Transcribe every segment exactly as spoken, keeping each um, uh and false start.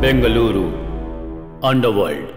Bengaluru underworld.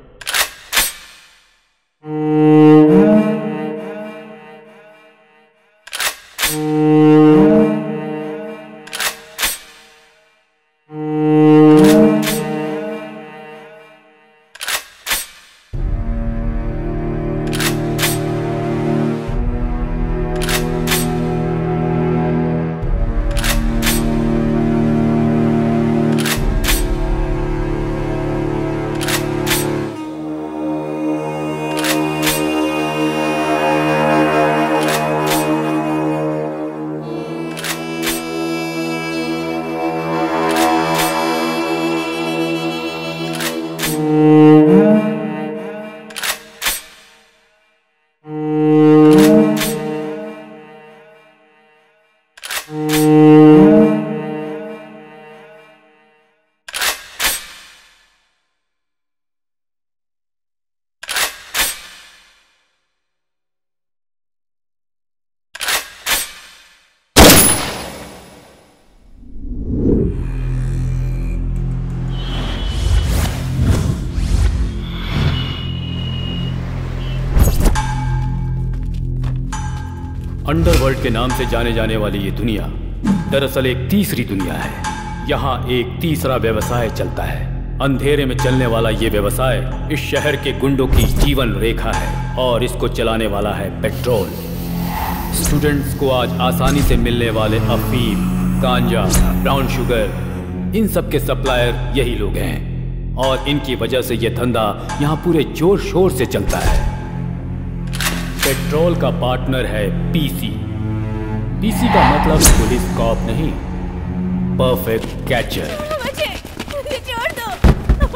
Underworld के नाम से जाने जाने वाली ये दुनिया दरअसल एक तीसरी दुनिया है। यहाँ एक तीसरा व्यवसाय चलता है। अंधेरे में चलने वाला ये व्यवसाय इस शहर के गुंडों की जीवन रेखा है और इसको चलाने वाला है पेट्रोल। स्टूडेंट्स को आज आसानी से मिलने वाले अफीम, गांजा, ब्राउन शुगर, इन सब के सप्लायर यही लोग हैं और इनकी वजह से ये धंधा यहाँ पूरे जोर शोर से चलता है। पेट्रोल का पार्टनर है पीसी। पीसी का मतलब पुलिस कॉप नहीं, परफेक्ट कैचर। मुझे मुझे छोड़ दो,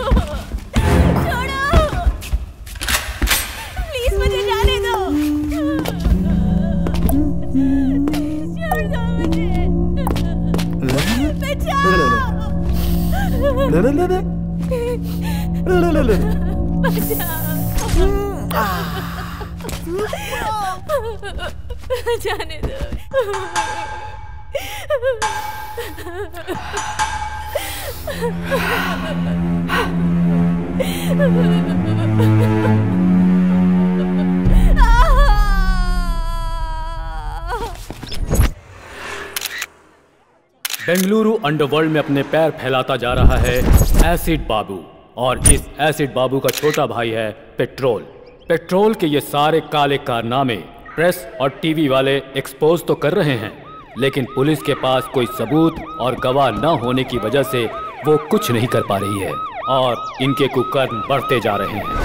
छोड़ो, प्लीज मुझे जाने दो, छोड़ दो मुझे, बचाओ, बचाओ, जाने दो। बेंगलुरु अंडरवर्ल्ड में अपने पैर फैलाता जा रहा है एसिड बाबू, और इस एसिड बाबू का छोटा भाई है पेट्रोल। पेट्रोल के ये सारे काले कारनामे प्रेस और टीवी वाले एक्सपोज तो कर रहे हैं, लेकिन पुलिस के पास कोई सबूत और गवाह न होने की वजह से वो कुछ नहीं कर पा रही है और इनके कुकर्म बढ़ते जा रहे हैं।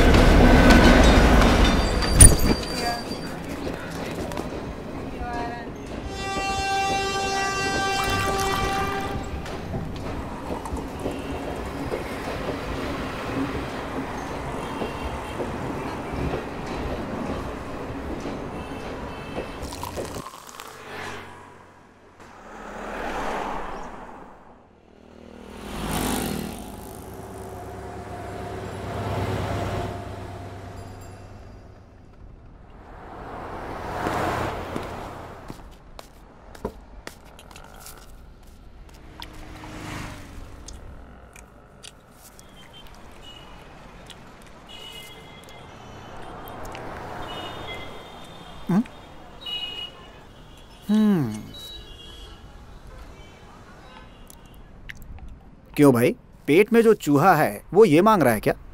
क्यों भाई, पेट में जो चूहा है वो ये मांग रहा है क्या?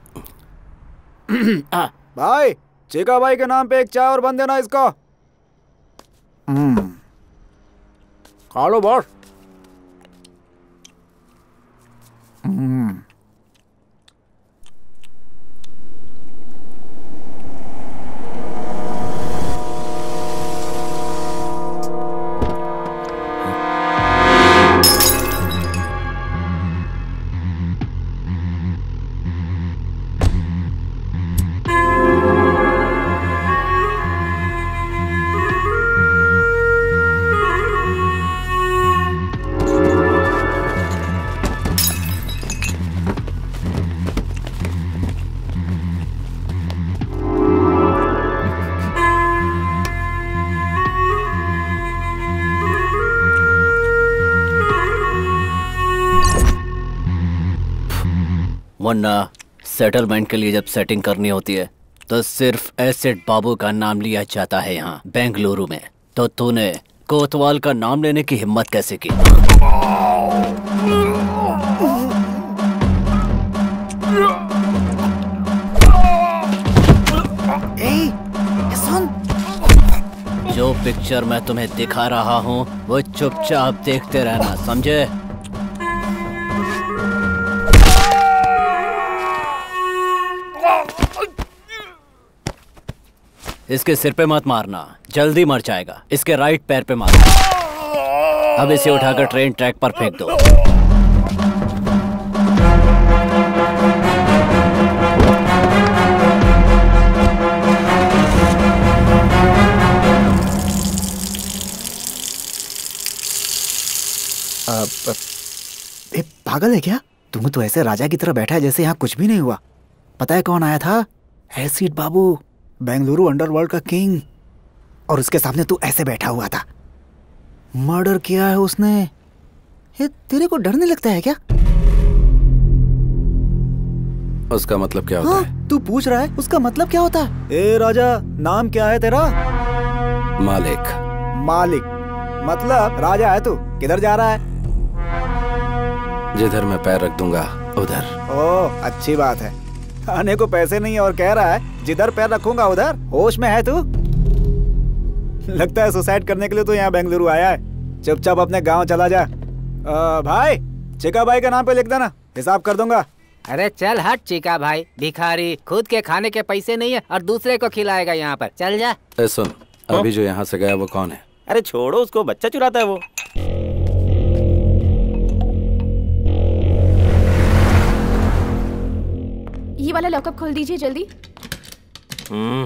भाई, चेका भाई के नाम पे एक चाय और बन देना इसको। हम्म, खा लो बॉस। हम्म, वरना सेटलमेंट के लिए जब सेटिंग करनी होती है तो सिर्फ एसिड बाबू का नाम लिया जाता है यहाँ बेंगलुरु में। तो तूने कोतवाल का नाम लेने की हिम्मत कैसे की? ए, सुन। जो पिक्चर मैं तुम्हें दिखा रहा हूँ वो चुपचाप देखते रहना, समझे? इसके सिर पे मत मारना, जल्दी मर जाएगा। इसके राइट पैर पे मारना। अब इसे उठाकर ट्रेन ट्रैक पर फेंक दो। अब ए, पागल है क्या? तुम तो ऐसे राजा की तरह बैठा है जैसे यहाँ कुछ भी नहीं हुआ। पता है कौन आया था? एसिड बाबू, बेंगलुरु अंडरवर्ल्ड का किंग। और उसके सामने तू ऐसे बैठा हुआ था। मर्डर किया है उसने। ये तेरे को डर नहीं लगता है क्या? उसका मतलब क्या होता हाँ, है? तू पूछ रहा है उसका मतलब क्या होता है? ए राजा, नाम क्या है तेरा? मालिक। मालिक मतलब राजा है तू। किधर जा रहा है? जिधर मैं पैर रख दूंगा उधर। ओह, अच्छी बात है। खाने को पैसे नहीं और कह रहा है जिधर पैर रखूंगा उधर। होश में है तू? लगता है सुसाइड करने के लिए तो यहाँ बेंगलुरु आया है। चुपचाप अपने गांव चला जा। आ, भाई, चिका भाई का नाम पे लिख देना, हिसाब कर दूंगा। अरे चल हट चिका भाई, भिखारी। खुद के खाने के पैसे नहीं है और दूसरे को खिलाएगा यहाँ पर। चल जा। ए सुन, अभी जो यहाँ से गया वो कौन है? अरे छोड़ो उसको, बच्चा चुराता है वो। ये वाला लॉकअप खोल दीजिए जल्दी। हम्म।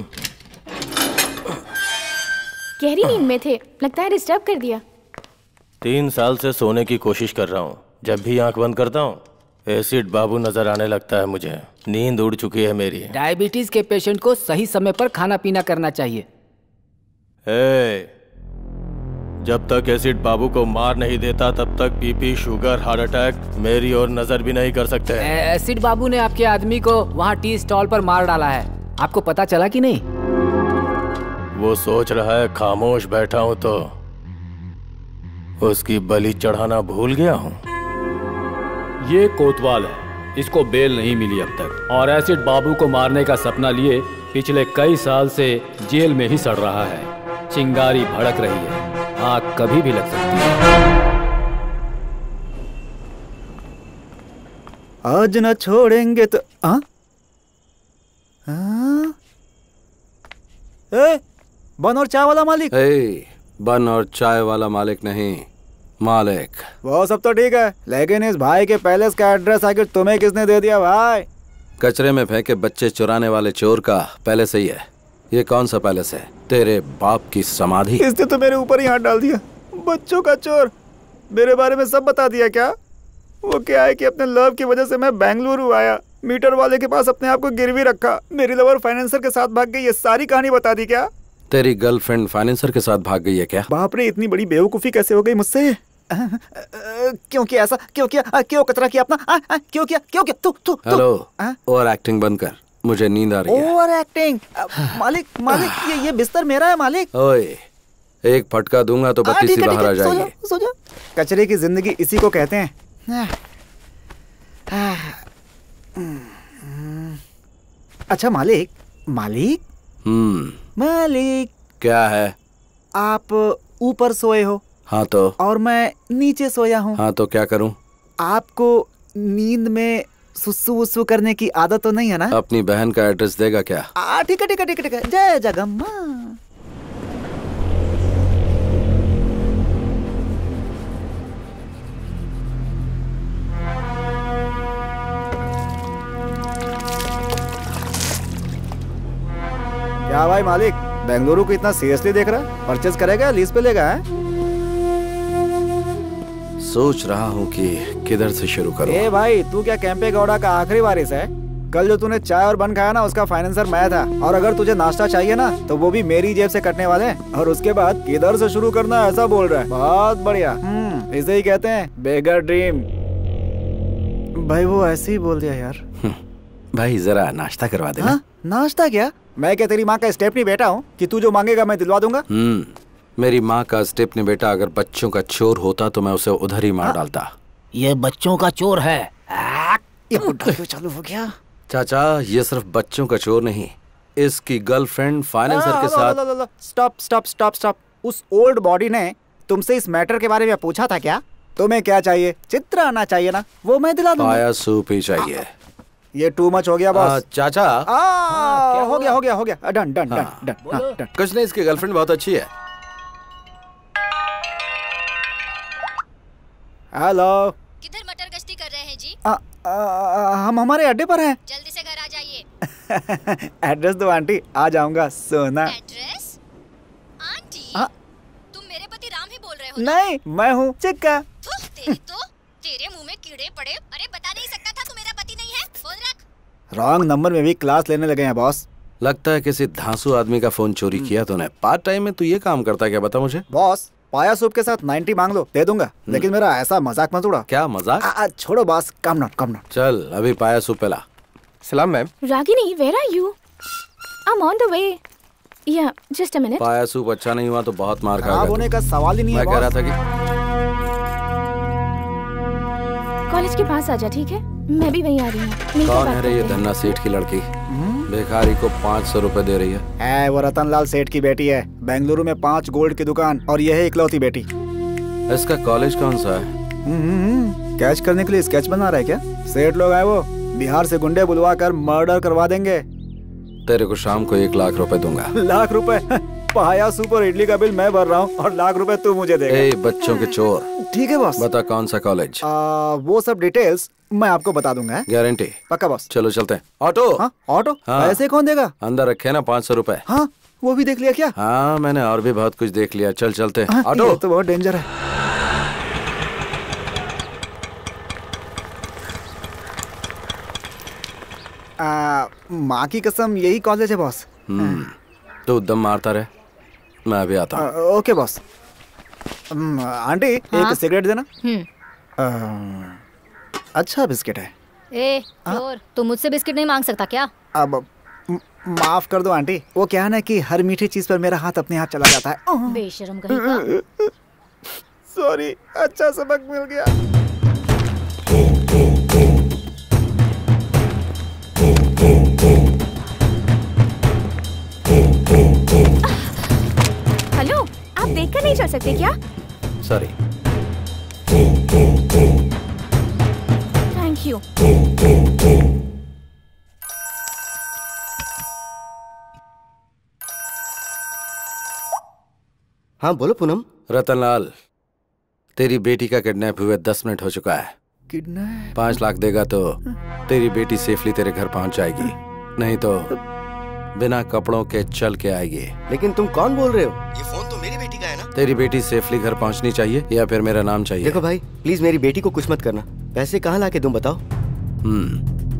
गहरी नींद में थे, लगता है डिस्टर्ब कर दिया। तीन साल से सोने की कोशिश कर रहा हूँ। जब भी आंख बंद करता हूँ एसिड बाबू नजर आने लगता है मुझे। नींद उड़ चुकी है मेरी। डायबिटीज के पेशेंट को सही समय पर खाना पीना करना चाहिए। ए, जब तक एसिड बाबू को मार नहीं देता तब तक बीपी, शुगर, हार्ट अटैक मेरी और नजर भी नहीं कर सकते। एसिड बाबू ने आपके आदमी को वहाँ टी स्टॉल पर मार डाला है। आपको पता चला कि नहीं? वो सोच रहा है खामोश बैठा हूँ तो उसकी बलि चढ़ाना भूल गया हूँ। ये कोतवाल है, इसको बेल नहीं मिली अब तक और एसिड बाबू को मारने का सपना लिए पिछले कई साल से जेल में ही सड़ रहा है। चिंगारी भड़क रही है, आग कभी भी लग सकती है। आज न छोड़ेंगे तो आ? आ? ए, बन और चाय वाला मालिक। ए, बन और चाय वाला मालिक नहीं, मालिक। वो सब तो ठीक है, लेकिन इस भाई के पैलेस का एड्रेस आखिर तुम्हें किसने दे दिया भाई? कचरे में फेंके बच्चे चुराने वाले चोर का पैलेस ही है। ये कौन सा पैलेस है? तेरे बाप की समाधि। इसने तो मेरे ऊपर ही हाथ डाल दिया। बच्चों का चोर, मेरे बारे में सब बता दिया क्या? वो क्या है कि अपने लव की वजह से मैं बेंगलुरु आया, मीटर वाले के पास अपने आप को गिरवी रखा, मेरी लवर फाइनेंसर के साथ भाग गई, ये सारी कहानी बता दी क्या? तेरी गर्लफ्रेंड फाइनेंसर के साथ भाग गई है क्या? बाप रे, इतनी बड़ी बेवकूफी कैसे हो गई मुझसे? क्यों किया ऐसा? क्यों किया? क्यों कचरा किया अपना? आ, आ, क्यों किया? क्यों किया? तू तू हेलो, ओवर एक्टिंग बंद कर, मुझे नींद आ रही है। Over acting? मालिक मालिक, ये ये बिस्तर मेरा है मालिक। ओए, एक फटका दूंगा तो बत्ती सी बाहर आ जाएगी। सो जा। कचरे की जिंदगी इसी को कहते हैं। अच्छा मालिक, मालिक हम्म मालिक, क्या है? आप ऊपर सोए हो। हाँ तो? और मैं नीचे सोया हूँ। हाँ तो क्या करूँ? आपको नींद में सुसु वुसु करने की आदत तो नहीं है ना? अपनी बहन का एड्रेस देगा क्या? ठीक है ठीक है ठीक है ठीक है। जय जगम्मा। क्या भाई मालिक, बेंगलुरु को इतना सीरियसली देख रहा है? परचेज करेगा, लीज पे लेगा? है सोच रहा हूँ कि किधर से शुरू करूँ। ए भाई, तू क्या कैंपे गौड़ा का आखिरी वारिस है? कल जो तूने चाय और बन खाया ना, उसका फाइनेंसर मैं था। और अगर तुझे नाश्ता चाहिए ना तो वो भी मेरी जेब से कटने वाले हैं। और उसके बाद किधर से शुरू करना है ऐसा बोल रहा है। बहुत बढ़िया, इसे ही कहते हैं बेगर ड्रीम। भाई वो ऐसे ही बोल दिया यार। भाई जरा नाश्ता करवा देना। हाँ? नाश्ता क्या? मैं क्या तेरी माँ का स्टेपनी बेटा हूँ कि तू जो मांगेगा मैं दिलवा दूंगा? हम्म मेरी माँ का स्टेपनी बेटा अगर बच्चों का चोर होता तो मैं उसे उधर ही मार डालता। ये बच्चों का चोर है। ये बुड्ढा क्यों चालू हो गया? चाचा ये सिर्फ बच्चों का चोर नहीं, इसकी गर्लफ्रेंड फाइनेंसर के साथ। Stop stop stop stop. उस ओल्ड बॉडी ने तुमसे इस मैटर के बारे में पूछा था क्या? तुम्हें क्या चाहिए? चित्र आना चाहिए ना, वो मैं दिला दूंगा। पाया सूप ही चाहिए। ये टू मच हो गया बॉस। चाचा आ, हो गया हो गया हो गया। Done done done done done. कुछ नहीं, इसकी गर्लफ्रेंड बहुत अच्छी है। हेलो, किधर मटर गश्ती कर रहे हैं जी? आ, आ, हम हमारे अड्डे पर हैं। जल्दी से घर आ जाइए। एड्रेस दो आंटी, आ जाऊंगा सोना। एड्रेस? आंटी, आ, तुम मेरे पति राम ही बोल रहे हो ना? नहीं, मैं हूँ चिक्का। थू, तेरी तो तेरे मुंह में कीड़े पड़े। अरे बता नहीं सकता था तू मेरा पति नहीं है? फोन रख। रॉन्ग नंबर में भी क्लास लेने लगे हैं बॉस। लगता है किसी धांसू आदमी का फोन चोरी किया तूने। पार्ट टाइम में तू ये काम करता है क्या, बता मुझे। बॉस पाया सूप के साथ नाइन्टी मांग लो, दे दूंगा, लेकिन मेरा ऐसा मजाक मत उड़ा। क्या मजाक? आ, आ, छोड़ो boss, come not come not. चल अभी पाया सूप पिला। सलाम ma'am. Ragini, where are you? I'm on the way. Yeah, just a minute. पाया सूप अच्छा नहीं हुआ तो बहुत मार खराब खाएगा होने तू। का सवाल ही नहीं है मैं कह रहा बॉस। था कि कॉलेज के पास आ जा, ठीक है? मैं भी वहीं आ रही हूँ। मिलकर कौन बात है रे ये करते हैं। धन्ना सेठ की लड़की? भिखारी को पाँच सौ रूपए दे रही है। है वो रतनलाल सेठ की बेटी है। बेंगलुरु में पांच गोल्ड की दुकान और यह है इकलौती बेटी। इसका कॉलेज कौन सा है? हम्म, कैच करने के लिए स्केच बना रहा है क्या? सेठ लोग आए वो, बिहार से गुंडे बुलवा कर मर्डर करवा देंगे। तेरे को शाम को एक लाख रुपए दूंगा। लाख रुपए? पाया सूप और इडली का बिल मैं भर रहा हूँ और लाख रुपए तू मुझे देगा। ए बच्चों के चोर। ठीक है बॉस। बता कौन सा कॉलेज? आ, वो सब डिटेल्स मैं आपको बता दूंगा। गारंटी? पक्का बॉस। चलो चलते हैं। ऑटो? हाँ ऑटो? हाँ। पैसे कौन देगा? अंदर रखे ना पाँच सौ रूपए। हाँ वो भी देख लिया क्या? हाँ मैंने और भी बहुत कुछ देख लिया। चल चलते हैं। हाँ, ऑटो? ये तो बहुत डेंजर है। आ, माँ की कसम यही कॉलेज है बॉस। हम्म तो दम मारता रहे, मैं अभी आता हूँ। आ, ओके बॉस। हम्म, आंटी एक सिगरेट देना। आ, अच्छा बिस्किट है। ए चोर, तू मुझसे बिस्किट नहीं मांग सकता क्या? अब म- माफ कर दो आंटी, वो क्या है ना कि हर मीठी चीज पर मेरा हाथ अपने हाथ चला जाता है। बेशरम कहीं का। सॉरी, अच्छा सबक मिल गया। हेलो, आप देखकर नहीं चल सकते क्या? सॉरी। Thank you. हाँ बोलो पूनम। रतनलाल, तेरी बेटी का किडनैप हुए दस मिनट हो चुका है। किडनैप? पाँच लाख देगा तो तेरी बेटी सेफली तेरे घर पहुंच जाएगी, नहीं तो बिना कपड़ों के चल के आएगी। लेकिन तुम कौन बोल रहे हो? ये फोन तो मेरी बेटी का है ना? तेरी बेटी सेफली घर पहुंचनी चाहिए या फिर मेरा नाम चाहिए? देखो भाई, प्लीज मेरी बेटी को कुछ मत करना। पैसे कहाँ लाके दूं बताओ? हम्म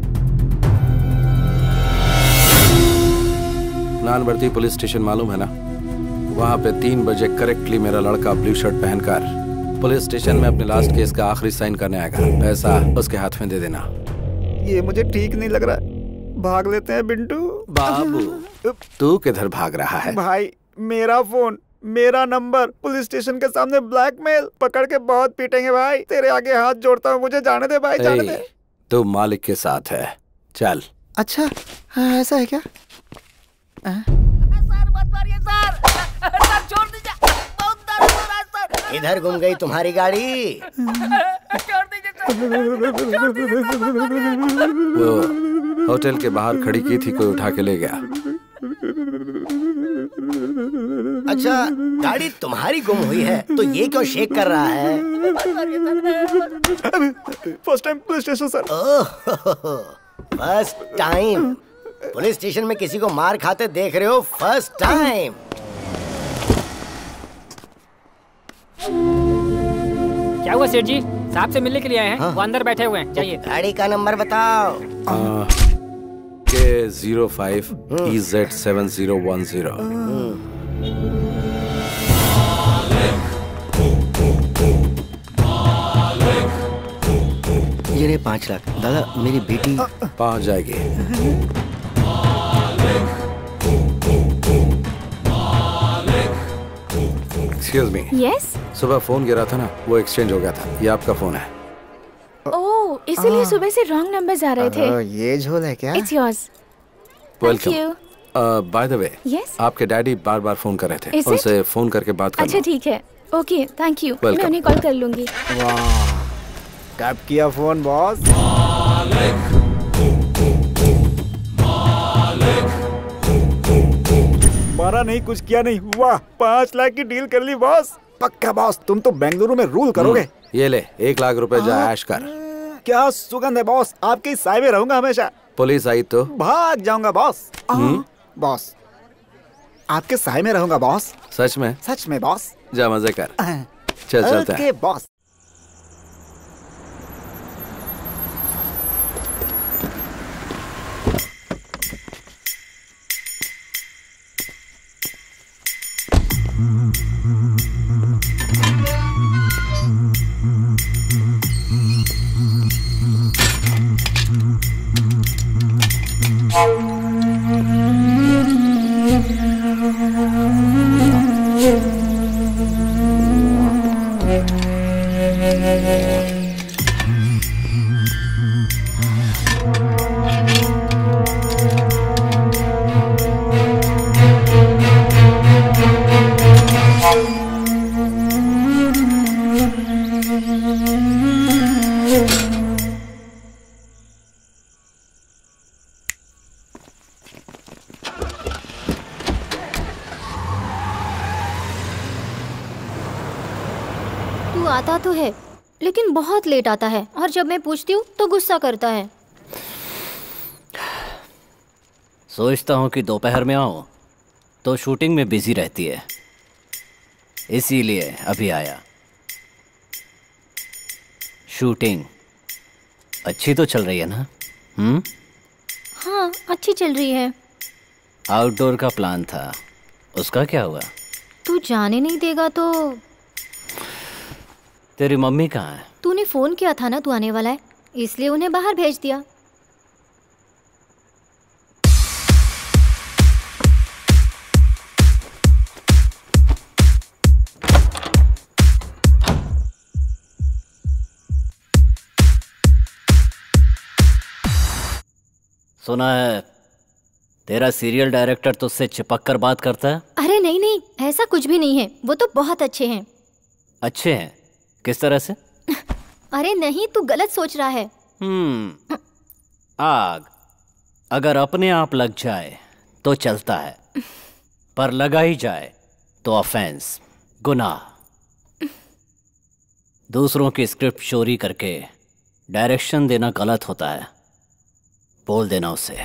नानबर्ती पुलिस स्टेशन मालूम है ना? वहाँ पे तीन बजे करेक्टली मेरा लड़का ब्लू शर्ट पहनकर पुलिस स्टेशन में अपने लास्ट केस का आखिरी साइन करने आएगा। पैसा उसके हाथ में दे देना। ये मुझे ठीक नहीं लग रहा है। भाग लेते हैं बिंटू। बाबू तू किधर भाग रहा है? भाई मेरा फोन, मेरा नंबर, पुलिस स्टेशन के सामने ब्लैकमेल, पकड़ के बहुत पीटेंगे भाई। तेरे आगे हाथ जोड़ता हूँ, मुझे जाने दे भाई, जाने दे। तू मालिक के साथ है, चल। अच्छा हाँ, ऐसा है क्या? सर मत मारिए सर, सर छोड़ दीजिए, बहुत दर्द हो रहा है सर। इधर घूम गई तुम्हारी गाड़ी। छोड़ दीजिए सर, छोड़ दीजिए सर, मत मारिए। वो होटल के बाहर खड़ी की थी, कोई उठा के ले गया। अच्छा गाड़ी तुम्हारी गुम हुई है तो ये क्यों शेक कर रहा है? First time police station sir. First time police station में किसी को मार खाते देख रहे हो? First time. क्या हुआ सेठ जी? साहब से मिलने के लिए आए हैं। हाँ। वो अंदर बैठे हुए हैं, चाहिए। गाड़ी का नंबर बताओ। K zero five E Z seven zero one zero. ये ये रहे पाँच लाख। दादा मेरी बेटी पहुंच जाएगी। Excuse me. यस। सुबह फोन गिरा था ना, वो एक्सचेंज हो गया था। ये आपका फोन है। ओह, इसीलिए सुबह से रॉन्ग नंबर्स आ रहे थे। ये झोल है क्या? It's yours. Welcome. By the way, yes. आपके डैडी बार बार फोन कर रहे थे, Is it? उनसे फोन करके बात करना। अच्छा ठीक है, ओके थैंक यू। Welcome. मैं उन्हें कॉल कर लूंगी। वाह, टैप किया फोन बॉस। मारा नहीं, कुछ किया नहीं। वाह, पाँच लाख की डील कर ली बॉस। पक्का बॉस, तुम तो बेंगलुरु में रूल करोगे। ये ले, एक लाख रुपए जा ऐश कर। क्या सुगंध है बॉस, आपके साय में रहूंगा हमेशा। पुलिस आई तो भाग जाऊंगा बॉस। बॉस, आपके साय में रहूंगा बॉस। सच में? सच में बॉस। जा मजे कर। चल चलते हैं। Okay boss. तू आता तो है लेकिन बहुत लेट आता है, और जब मैं पूछती हूँ तो गुस्सा करता है। सोचता हूँ कि दोपहर में आऊँ तो शूटिंग में बिजी रहती है, इसीलिए अभी आया। शूटिंग अच्छी तो चल रही है ना? हम्म? हाँ, अच्छी चल रही है। आउटडोर का प्लान था, उसका क्या हुआ? तू जाने नहीं देगा तो? तेरी मम्मी कहाँ है? तूने फोन किया था ना तू आने वाला है, इसलिए उन्हें बाहर भेज दिया। सुना है तेरा सीरियल डायरेक्टर तुझसे चिपक कर बात करता है? अरे नहीं नहीं, ऐसा कुछ भी नहीं है, वो तो बहुत अच्छे हैं। अच्छे हैं? किस तरह से? अरे नहीं, तू गलत सोच रहा है। हम्म, आग अगर अपने आप लग जाए तो चलता है, पर लगा ही जाए तो ऑफेंस, गुनाह। दूसरों की स्क्रिप्ट चोरी करके डायरेक्शन देना गलत होता है, बोल देना उसे।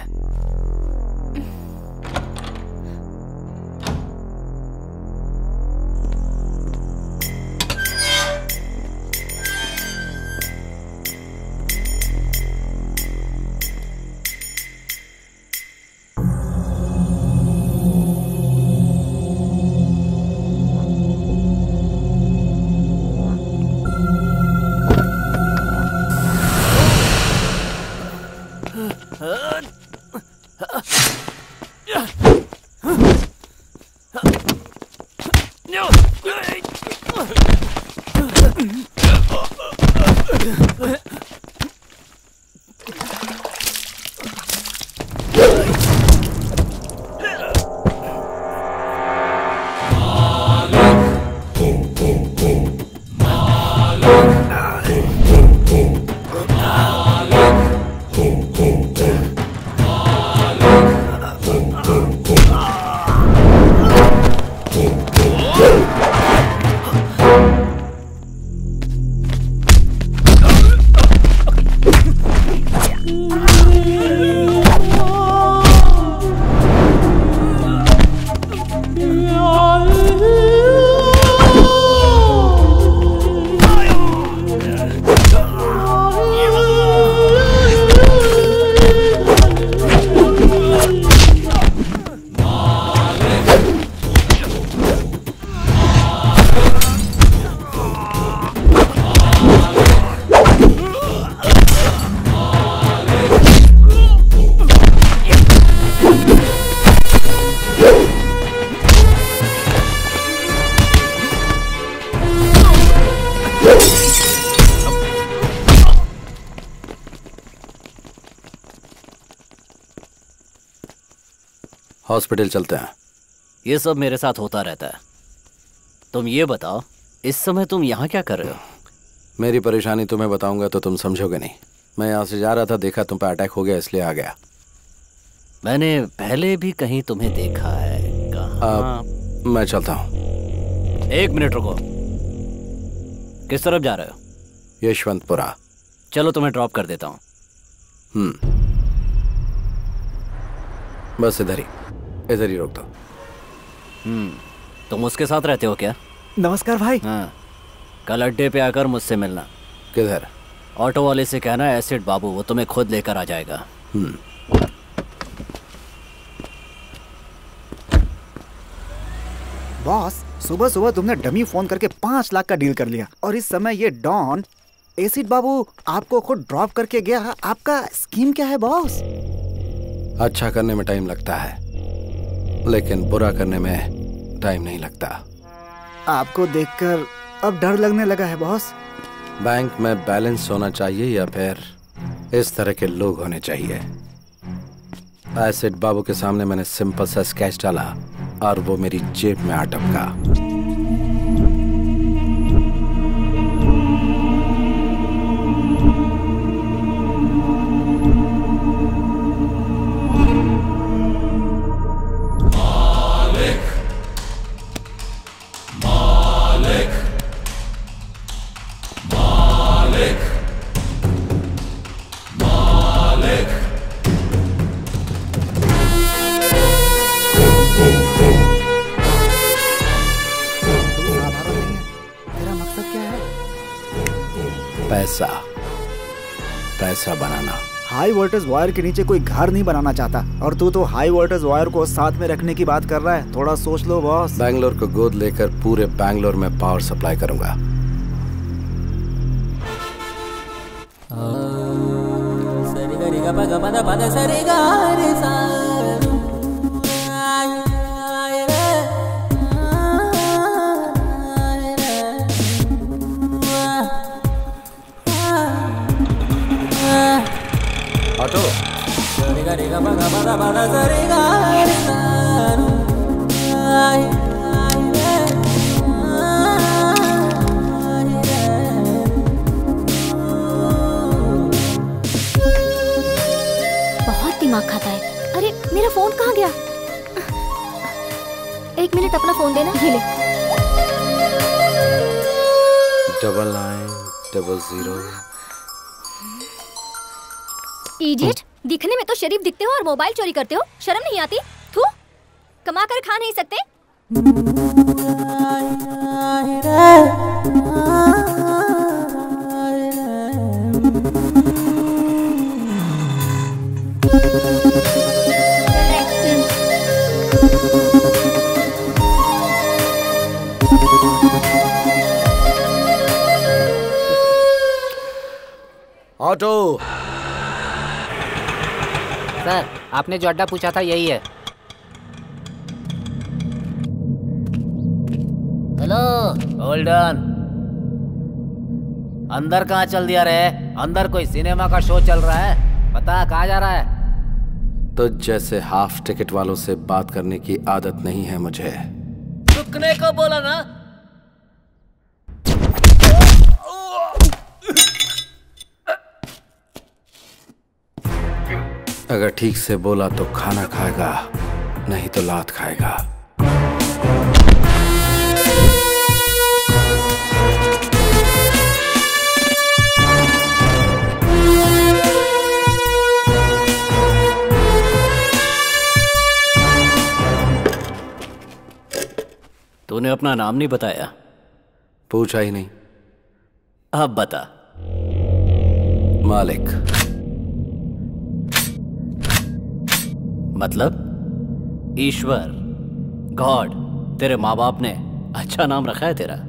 हॉस्पिटल चलते हैं। ये सब मेरे साथ होता रहता है। तुम ये बताओ, इस समय तुम यहाँ क्या कर रहे हो? मेरी परेशानी तुम्हें बताऊंगा तो तुम समझोगे नहीं। मैं यहाँ से जा रहा था, देखा तुम पे अटैक हो गया, इसलिए आ गया। मैंने पहले भी कहीं तुम्हें देखा है। कहाँ? मैं चलता हूँ। एक मिनट रुको। किस तरफ जा रहे हो? यशवंतपुरा। चलो तुम्हें ड्रॉप कर देता हूँ। हम्म बस इधर ही इधर ही रोक दो। हम्म तुम उसके साथ रहते हो क्या? नमस्कार भाई। हाँ, कल अड्डे पे आकर मुझसे मिलना। किधर? ऑटो वाले से कहना एसिड बाबू वो तुम्हें खुद लेकर आ जाएगा। हम्म बॉस, सुबह सुबह तुमने डमी फोन करके पांच लाख का डील कर लिया और इस समय ये डॉन एसिड बाबू आपको खुद ड्रॉप करके गया। आपका स्कीम क्या है बॉस? अच्छा करने में टाइम लगता है, लेकिन बुरा करने में टाइम नहीं लगता। आपको देखकर अब डर लगने लगा है बॉस। बैंक में बैलेंस होना चाहिए या फिर इस तरह के लोग होने चाहिए? एसिड बाबू के सामने मैंने सिंपल सा स्केच डाला और वो मेरी जेब में आ टपका। पैसा पैसा बनाना। हाई वोल्टेज वायर के नीचे कोई घर नहीं बनाना चाहता और तू तो हाई वोल्टेज वायर को साथ में रखने की बात कर रहा है। थोड़ा सोच लो बॉस। बैंगलोर को गोद लेकर पूरे बैंगलोर में पावर सप्लाई करूंगा। ऑटो बहुत दिमाग खाता है। अरे मेरा फोन कहाँ गया? एक मिनट, अपना फोन देना। ये ले। Double nine double zero. Idiot, दिखने में तो शरीफ दिखते हो और मोबाइल चोरी करते हो। शर्म नहीं आती? थू, कमा कर खा नहीं सकते? ऑटो। सर, आपने जो अड्डा पूछा था यही है। Hello, hold on. अंदर कहाँ चल दिया रे? अंदर कोई सिनेमा का शो चल रहा है। बता कहाँ जा रहा है? तो जैसे हाफ टिकट वालों से बात करने की आदत नहीं है मुझे। रुकने को बोला ना। अगर ठीक से बोला तो खाना खाएगा, नहीं तो लात खाएगा। तूने अपना नाम नहीं बताया। पूछा ही नहीं। अब बता। मालिक। मतलब ईश्वर, गॉड। तेरे माँ बाप ने अच्छा नाम रखा है तेरा।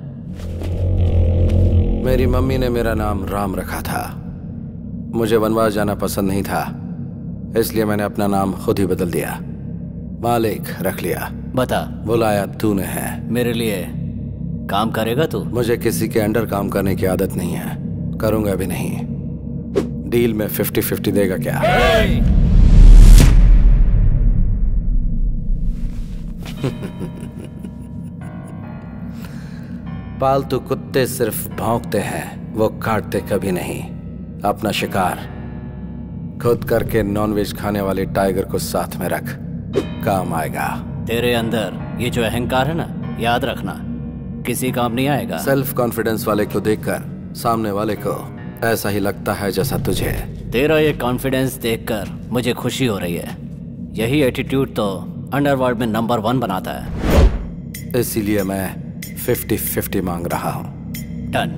मेरी मम्मी ने मेरा नाम राम रखा था। मुझे वनवास जाना पसंद नहीं था, इसलिए मैंने अपना नाम खुद ही बदल दिया। मालिक रख लिया। बता। बुलाया तूने है। मेरे लिए काम करेगा तू? मुझे किसी के अंडर काम करने की आदत नहीं है, करूंगा भी नहीं। डील में फिफ्टी फिफ्टी देगा क्या? पालतू कुत्ते सिर्फ भौंकते हैं, वो काटते कभी नहीं। अपना शिकार खुद करके नॉनवेज खाने वाले टाइगर को साथ में रख, काम आएगा। तेरे अंदर ये जो अहंकार है ना, याद रखना किसी काम नहीं आएगा। सेल्फ कॉन्फिडेंस वाले को देखकर सामने वाले को ऐसा ही लगता है जैसा तुझे। तेरा ये कॉन्फिडेंस देखकर मुझे खुशी हो रही है। यही एटीट्यूड तो अंडरवर्ल्ड में नंबर वन बनाता है। इसीलिए मैं फिफ्टी फिफ्टी मांग रहा हूँ। डन।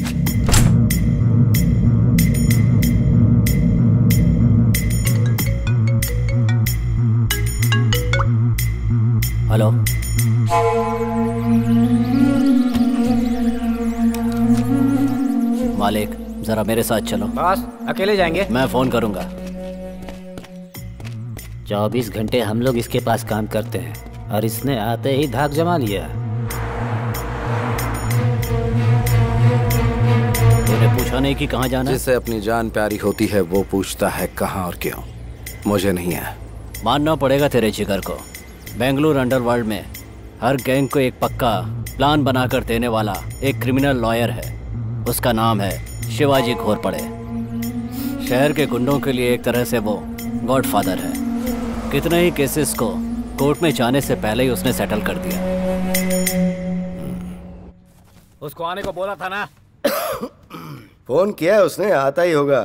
हेलो, मालिक जरा मेरे साथ चलो। बॉस अकेले जाएंगे? मैं फोन करूंगा। चौबीस घंटे हम लोग इसके पास काम करते हैं और इसने आते ही धाक जमा लिया। तूने पूछा नहीं कि कहाँ जाना? जिसे अपनी जान प्यारी होती है वो पूछता है कहाँ और क्यों। मुझे नहीं है। मानना पड़ेगा तेरे जिगर को। बेंगलुरु अंडरवर्ल्ड में हर गैंग को एक पक्का प्लान बनाकर देने वाला एक क्रिमिनल लॉयर है। उसका नाम है शिवाजी घोरपड़े। शहर के गुंडों के लिए एक तरह से वो गॉडफादर है। कितने ही केसेस को कोर्ट में जाने से पहले ही उसने सेटल कर दिया। उसको आने को बोला था ना? फोन किया उसने, आता ही होगा।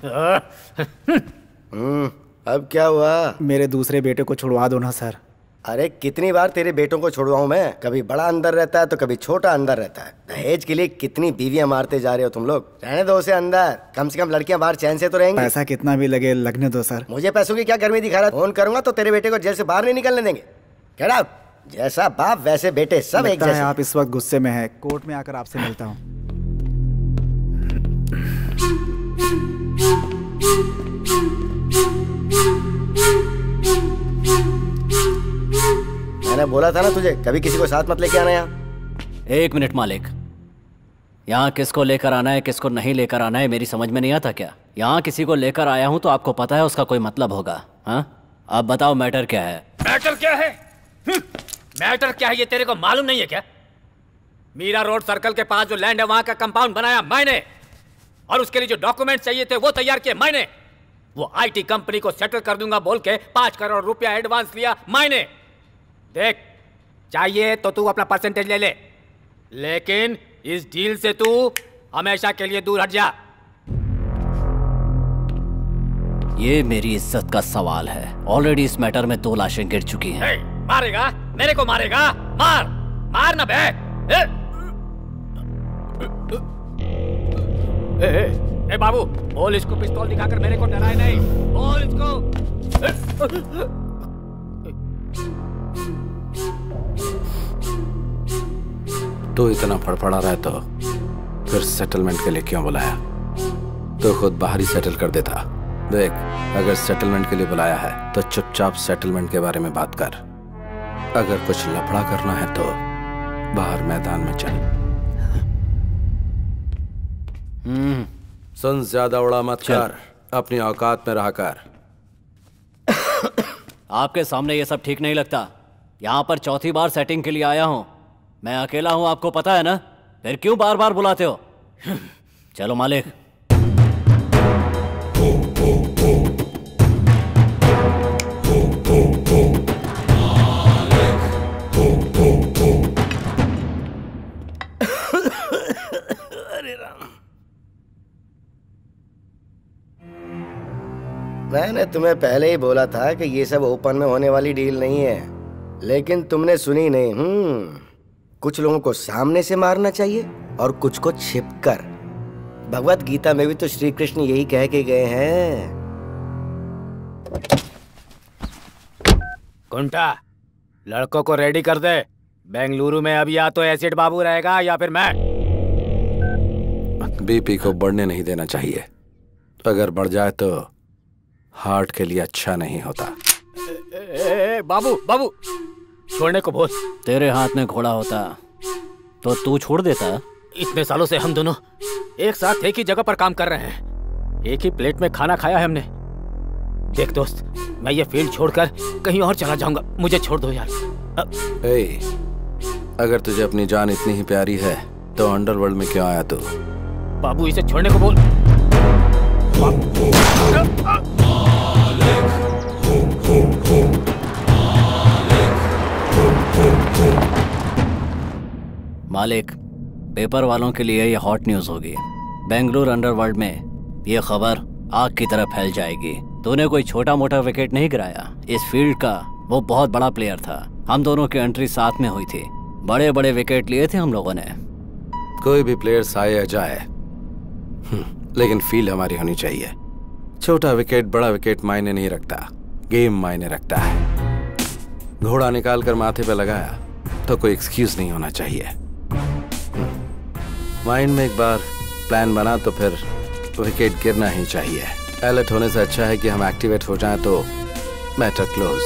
हम्म, अब क्या हुआ? मेरे दूसरे बेटे को छुड़वा दो ना सर। अरे कितनी बार तेरे बेटों को छुड़वाऊं मैं? कभी बड़ा अंदर रहता है तो कभी छोटा अंदर रहता है। दहेज के लिए कितनी बीवियां मारते जा रहे हो तुम लोग। रहने दो उसे अंदर, कम से कम लड़कियां बाहर चैन से तो रहेंगी। पैसा कितना भी लगे लगने दो सर। मुझे पैसों की क्या गर्मी दिखा रहा है? फोन करूंगा तो तेरे बेटे को जेल से बाहर नहीं निकलने देंगे। Get out. जैसा बाप वैसे बेटे, सब एक जैसे। आप इस वक्त गुस्से में हैं। कोर्ट में आकर आपसे मिलता हूँ। मैंने बोला था ना तुझे, कभी किसी को साथ मत लेके आना यहाँ। एक मिनट मालिक, यहाँ किसको लेकर आना है किसको नहीं लेकर आना है मेरी समझ में नहीं आता क्या? यहाँ किसी को लेकर आया हूँ तो आपको पता है उसका कोई मतलब होगा। हाँ, अब बताओ मैटर क्या है? मैटर क्या है? मैटर क्या है ये तेरे को मालूम नहीं है क्या? मीरा रोड सर्कल के पास जो लैंड है वहां का कंपाउंड बनाया मैंने, और उसके लिए जो डॉक्यूमेंट चाहिए थे वो तैयार किए मैंने। वो आईटी कंपनी को सेटल कर दूंगा बोल के पांच करोड़ रुपया एडवांस लिया मैंने। देख, चाहिए तो तू अपना परसेंटेज ले ले, लेकिन इस डील से तू हमेशा के लिए दूर हट जा। ये मेरी इज्जत का सवाल है। ऑलरेडी इस मैटर में दो लाशें गिर चुकी हैं। ए, मारेगा? मेरे को मारेगा? मार मार ना बे। ए, ए, ए, ए बाबू, बोल इसको पिस्तौल दिखाकर मेरे को डराए नहीं। बोल इसको। ए, तो इतना फड़फड़ा रहा है तो फिर सेटलमेंट के लिए क्यों बुलाया? तो खुद बाहर ही सेटल कर देता। देख, अगर सेटलमेंट के लिए बुलाया है तो चुपचाप सेटलमेंट के बारे में बात कर। अगर कुछ लफड़ा करना है तो बाहर मैदान में चल। हम्म, सुन, ज्यादा उड़ा मत कर, अपनी औकात में रहा कर। आपके सामने ये सब ठीक नहीं लगता। यहाँ पर चौथी बार सेटिंग के लिए आया हूँ। मैं अकेला हूँ, आपको पता है ना, फिर क्यों बार बार बुलाते हो? चलो मालिक। अरे राम, मैंने तुम्हें पहले ही बोला था कि ये सब ओपन में होने वाली डील नहीं है, लेकिन तुमने सुनी नहीं। हम्म कुछ लोगों को सामने से मारना चाहिए और कुछ को छिपकर। भगवत गीता में भी तो श्री कृष्ण यही कह के गए हैं। कुंटा, लड़कों को रेडी कर दे। बेंगलुरु में अब या तो एसिड बाबू रहेगा या फिर मैं। बीपी को बढ़ने नहीं देना चाहिए। अगर बढ़ जाए तो हार्ट के लिए अच्छा नहीं होता। ए, ए, ए, बाबू बाबू छोड़ने को बोल। तेरे हाथ में घोड़ा होता तो तू छोड़ देता। इतने सालों से हम दोनों एक साथ एक ही जगह पर काम कर रहे हैं, एक ही प्लेट में खाना खाया है हमने। देख दोस्त, मैं ये फील्ड छोड़कर कहीं और चला जाऊंगा, मुझे छोड़ दो यार। ए, अगर तुझे अपनी जान इतनी ही प्यारी है तो अंडरवर्ल्ड में क्यों आया तू? बाबू इसे छोड़ने को बोल। मालिक, पेपर वालों के लिए यह हॉट न्यूज होगी। बेंगलुरु अंडरवर्ल्ड में यह खबर आग की तरह फैल जाएगी। तूने कोई छोटा मोटा विकेट नहीं गिराया। इस फील्ड का वो बहुत बड़ा प्लेयर था। हम दोनों की एंट्री साथ में हुई थी। बड़े बड़े विकेट लिए थे हम लोगों ने। कोई भी प्लेयर आए या जाए, लेकिन फील्ड हमारी होनी चाहिए। छोटा विकेट बड़ा विकेट मायने नहीं रखता, गेम मायने रखता है। घोड़ा निकाल कर माथे पे लगाया तो कोई एक्सक्यूज नहीं होना चाहिए। माइंड में एक बार प्लान बना तो फिर विकेट गिरना ही चाहिए। अलर्ट होने से अच्छा है कि हम एक्टिवेट हो जाएं तो मैटर क्लोज।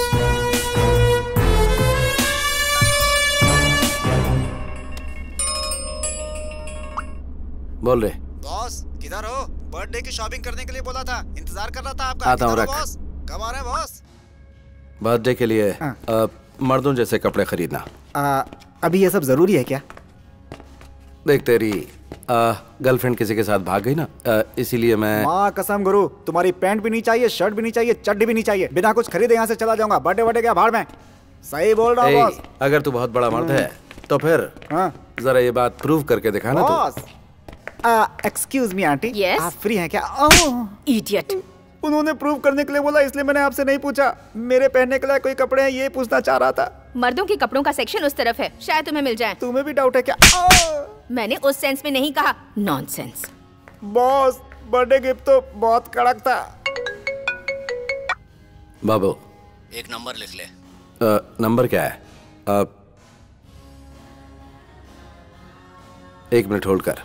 बोल रहे बॉस, किधर हो? बर्थडे की शॉपिंग करने के लिए बोला था, इंतजार कर रहा था आपका। आता हूँ, रख। बॉस कब आ रहे हैं बॉस? बर्थडे के लिए आ, मर्दों जैसे कपड़े खरीदना। आ, अभी ये सब जरूरी है क्या? देख, तेरी गर्लफ्रेंड किसी के साथ भाग गई ना, आ, इसीलिए मैं। माँ कसम गुरु, तुम्हारी पैंट भी नहीं चाहिए, शर्ट भी नहीं चाहिए, चड्डी भी नहीं चाहिए। बिना कुछ खरीदे यहाँ से चला जाऊंगा। बर्थडे बर्थडे क्या भाड़ में। सही बोल रहा हूँ बॉस। अगर तू बहुत बड़ा मर्द है तो फिर हाँ? जरा ये बात प्रूव करके दिखाना तू। Boss, excuse me aunty, Yes? आप फ्री हैं क्या? ओह, इडियट। उन्होंने प्रूव करने के लिए बोला, इसलिए मैंने आपसे नहीं पूछा। मेरे पहनने के लिए कोई कपड़े हैं ये पूछना चाह रहा था। मर्दों के कपड़ों का सेक्शन उस तरफ है, शायद तुम्हें मिल जाए। तुम्हें भी डाउट है क्या? ओह! मैंने उस सेंस में नहीं कहा, नॉनसेंस। बॉस, बर्थडे गिफ्ट तो बहुत कड़क था। बाबू, एक नंबर लिख ले। आ, नंबर क्या है? आ, एक मिनट होल्ड कर।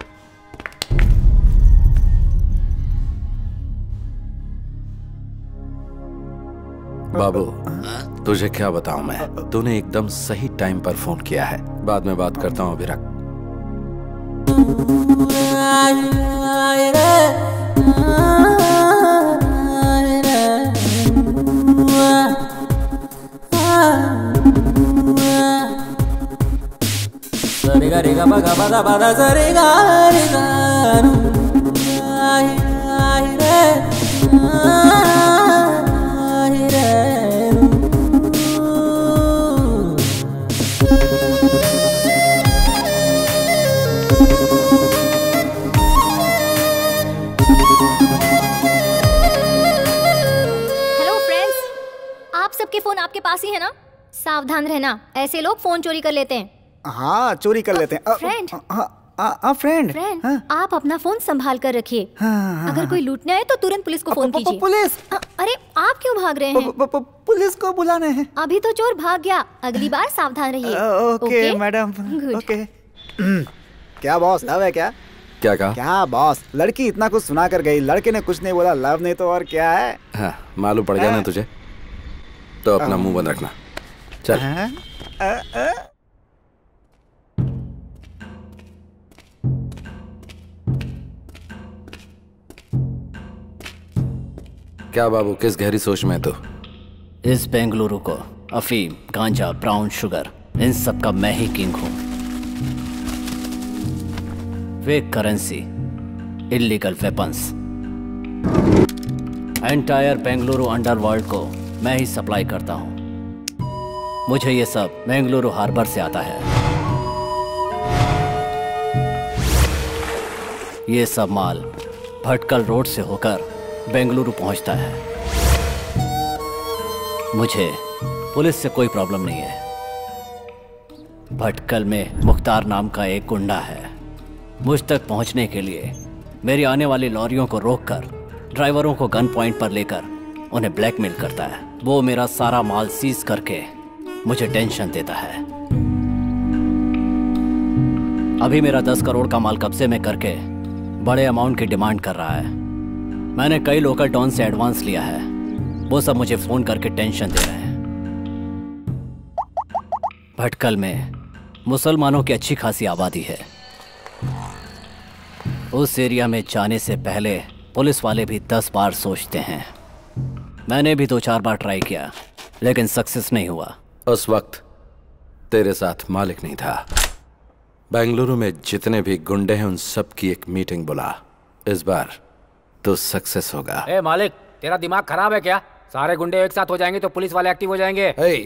बाबू, तुझे क्या बताऊं मैं, तूने एकदम सही टाइम पर फोन किया है। बाद में बात करता हूं, अभी रख। Sariga riga baga baga baga sariga riga ai ai re ai re hello friends, आप सबके फोन आपके पास ही है ना? सावधान रहना, ऐसे लोग फोन चोरी कर लेते हैं। हाँ, चोरी कर लेते हैं। फ्रेंड, हाँ फ्रेंड, फ्रेंड, आप अपना फोन संभाल कर रखिए। अगर कोई लूटने आए तो तुरंत पुलिस को फोन कीजिए। पुलिस? अरे आप क्यों भाग रहे हैं? पुलिस को बुलाने हैं। अभी तो चोर भाग गया, अगली बार सावधान रहिए। Okay madam, okay. क्या बॉस, लव है क्या? क्या कहा? क्या बॉस, लड़की इतना कुछ सुना कर गई, लड़के ने कुछ नहीं बोला, लव नहीं तो और क्या है? हाँ, मालूम पड़ गया ना तुझे, तो अपना मुंह बंद रखना। चल। आ, आ, क्या बाबू, किस गहरी सोच में तो? इस बेंगलुरु को अफीम, गांजा, ब्राउन शुगर, इन सब का मैं ही किंग हूं। Fake currency, illegal weapons, entire Bengaluru underworld को मैं ही सप्लाई करता हूं। मुझे ये सब बेंगलुरु हार्बर से आता है। ये सब माल भटकल रोड से होकर बेंगलुरु पहुंचता है। मुझे पुलिस से कोई प्रॉब्लम नहीं है। भटकल में मुख्तार नाम का एक गुंडा है। मुझ तक पहुंचने के लिए मेरी आने वाली लॉरियों को रोककर ड्राइवरों को गन पॉइंट पर लेकर उन्हें ब्लैकमेल करता है। वो मेरा सारा माल सीज करके मुझे टेंशन देता है। अभी मेरा दस करोड़ का माल कब्जे में करके बड़े अमाउंट की डिमांड कर रहा है। मैंने कई लोकल डॉन से एडवांस लिया है, वो सब मुझे फोन करके टेंशन दे रहे हैं। भटकल में मुसलमानों की अच्छी खासी आबादी है। उस एरिया में जाने से पहले पुलिस वाले भी दस बार सोचते हैं। मैंने भी दो चार बार ट्राई किया, लेकिन सक्सेस नहीं हुआ। उस वक्त तेरे साथ मालिक नहीं था। बेंगलुरु में जितने भी गुंडे हैं उन सब की एक मीटिंग बुला। इस बार तो सक्सेस होगा। ए मालिक, तेरा दिमाग खराब है क्या? सारे गुंडे एक साथ हो जाएंगे तो पुलिस वाले एक्टिव हो जाएंगे। hey,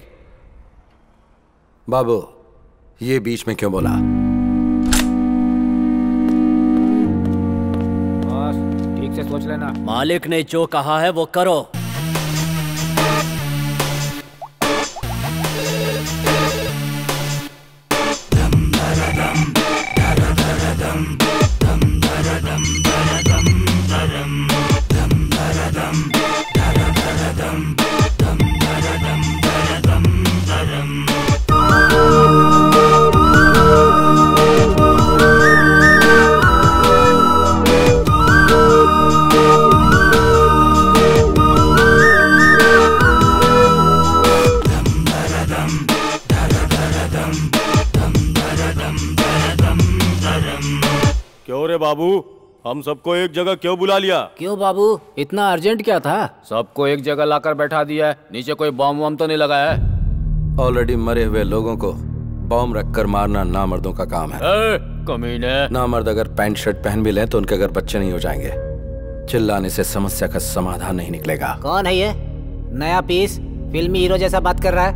बाबू ये बीच में क्यों बोला? बस ठीक से सोच लेना। मालिक ने जो कहा है वो करो। क्यों रे बाबू, हम सबको एक जगह क्यों बुला लिया? क्यों बाबू, इतना अर्जेंट क्या था? सबको एक जगह लाकर बैठा दिया है। नीचे कोई बॉम्ब वॉम्ब तो नहीं लगाया है? ऑलरेडी मरे हुए लोगों को बॉम्ब रखकर मारना नामर्दों का काम है। ए, कमीने। नामर्द अगर पैंट शर्ट पहन भी लें तो उनके घर बच्चे नहीं हो जाएंगे। चिल्लाने से समस्या का समाधान नहीं निकलेगा। कौन है ये नया पीस? फिल्मी हीरो जैसा बात कर रहा है।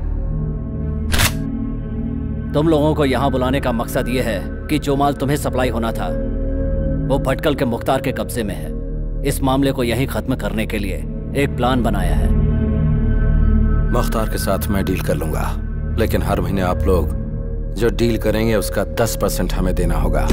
तुम लोगों को यहाँ बुलाने का मकसद ये है कि जो माल तुम्हें सप्लाई होना था वो भटकल के मुख्तार के कब्जे में है। इस मामले को यहीं खत्म करने के लिए एक प्लान बनाया है। मुख्तार के साथ मैं डील कर लूंगा, लेकिन हर महीने आप लोग जो डील करेंगे उसका दस परसेंट हमें देना होगा।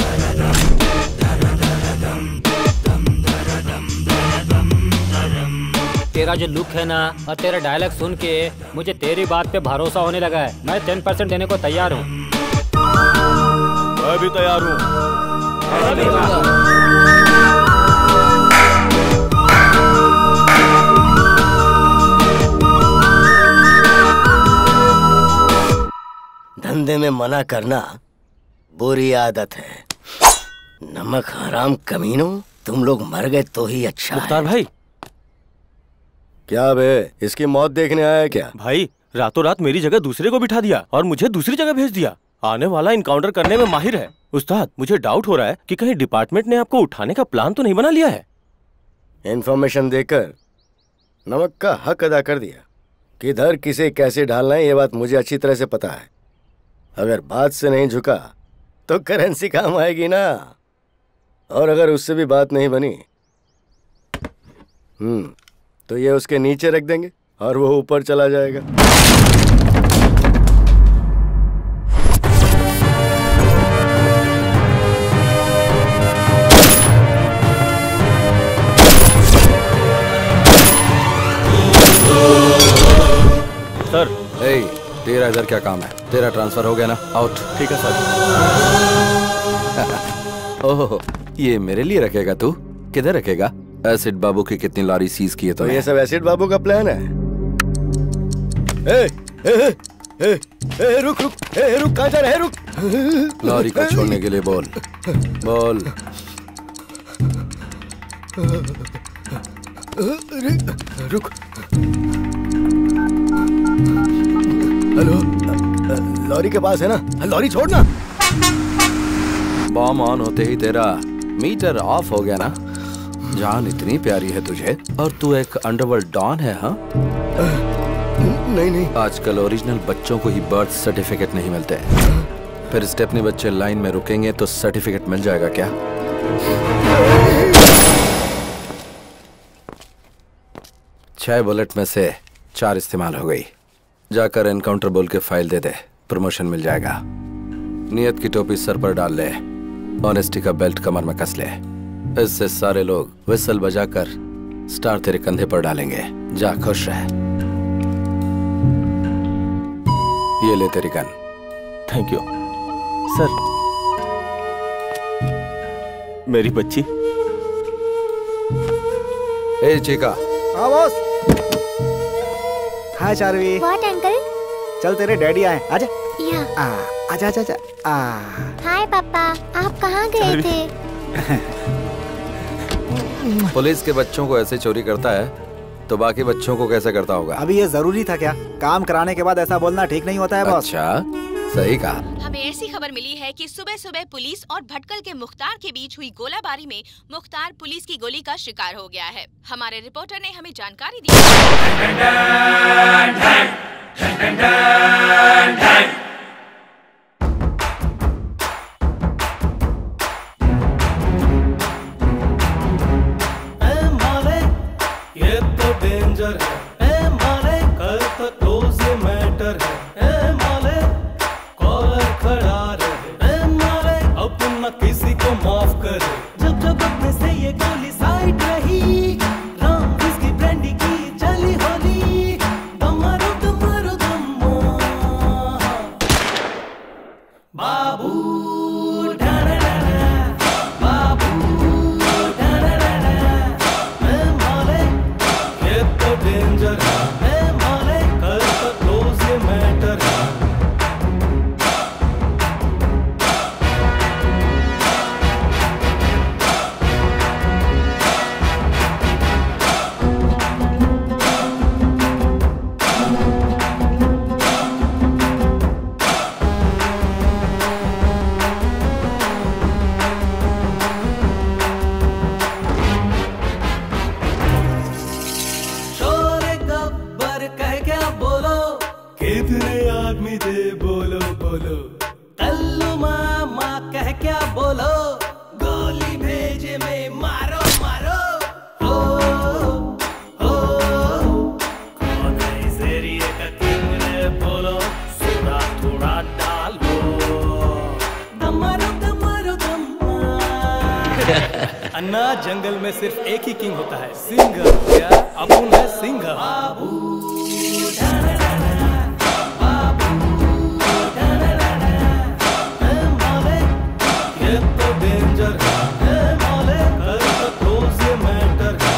तेरा जो लुक है ना और तेरा डायलॉग सुन के मुझे तेरी बात पे भरोसा होने लगा है। मैं टेन परसेंट देने को तैयार हूँ। मैं भी तैयार हूँ। धंधे में मना करना बुरी आदत है। नमक हराम कमीनों, तुम लोग मर गए तो ही अच्छा है। मुख्तार भाई। क्या बे, इसकी मौत देखने आया है क्या? भाई रातों रात मेरी जगह दूसरे को बिठा दिया और मुझे दूसरी जगह भेज दिया। आने वाला इनकाउंटर करने में माहिर है। उस्ताद, मुझे डाउट हो रहा है कि कहीं डिपार्टमेंट ने आपको उठाने का प्लान तो नहीं बना लिया है। इन्फॉर्मेशन देकर नमक का हक अदा कर दिया। किधर किसे कैसे ढालना है ये बात मुझे अच्छी तरह से पता है। अगर बात से नहीं झुका तो करेंसी काम आएगी ना। और अगर उससे भी बात नहीं बनी हम्म तो ये उसके नीचे रख देंगे और वो ऊपर चला जाएगा। सर। ए, तेरा इधर क्या काम है? तेरा ट्रांसफर हो गया ना? आउट। ठीक है सर। ओहो, ये मेरे लिए रखेगा तू? किधर रखेगा? एसिड बाबू की कितनी लॉरी सीज की है तो ये सब एसिड बाबू का प्लान है? ए, ए, ए, ए, रुक रुक, ए, रुक, कहाँ जा रहा है? रुक। लॉरी को छोड़ने के लिए बोल बोल। रुक। हेलो, लॉरी के पास है ना? लॉरी छोड़ना। बॉम्ब ऑन होते ही तेरा मीटर ऑफ हो गया ना? जान इतनी प्यारी है तुझे और तू एक अंडरवर्ल्ड डॉन है? हाँ नहीं नहीं, आजकल ओरिजिनल बच्चों को ही बर्थ सर्टिफिकेट नहीं मिलते। फिर स्टेपनी बच्चे लाइन में रुकेंगे तो सर्टिफिकेट मिल जाएगा क्या? छह बुलेट में से चार इस्तेमाल हो गई। जाकर एनकाउंटर बोल के फाइल दे दे, प्रमोशन मिल जाएगा। नियत की टोपी सर पर डाल ले, ऑनेस्टी का बेल्ट कमर में कस ले। इससे सारे लोग विसल बजाकर स्टार तेरे कंधे पर डालेंगे। जा, खुश रह। ये ले तेरी गन। Thank you sir. मेरी बच्ची। ए चिका। हाँ boss. Hi Charvi. What uncle? चल तेरे डैडी आए, आजा। या। आ, आजा आजा आजा। आ। हाय पापा, आप कहाँ गए थे? पुलिस के बच्चों को ऐसे चोरी करता है तो बाकी बच्चों को कैसे करता होगा? अभी ये जरूरी था क्या? काम कराने के बाद ऐसा बोलना ठीक नहीं होता है बॉस। अच्छा, सही कहा। हमें ऐसी खबर मिली है कि सुबह सुबह पुलिस और भटकल के मुख्तार के बीच हुई गोलाबारी में मुख्तार पुलिस की गोली का शिकार हो गया है। हमारे रिपोर्टर ने हमें जानकारी दी। ये तो डेंजर है, ए माले कर तो क्लोज ये मैटर है, ए माले कॉलर खड़ा रहे, ए माले अपन न किसी को माफ करे। जब जब अपने से ये गोली साइड रही, राम किसकी ब्रांडी की चली होली, दमारो दमारो दम्मा बाबू अन्ना, जंगल में सिर्फ एक ही किंग होता है, सिंह। क्या अपुन है सिंह? ये तो डेंजर है, माले कर तो क्लोज ये मैटर है।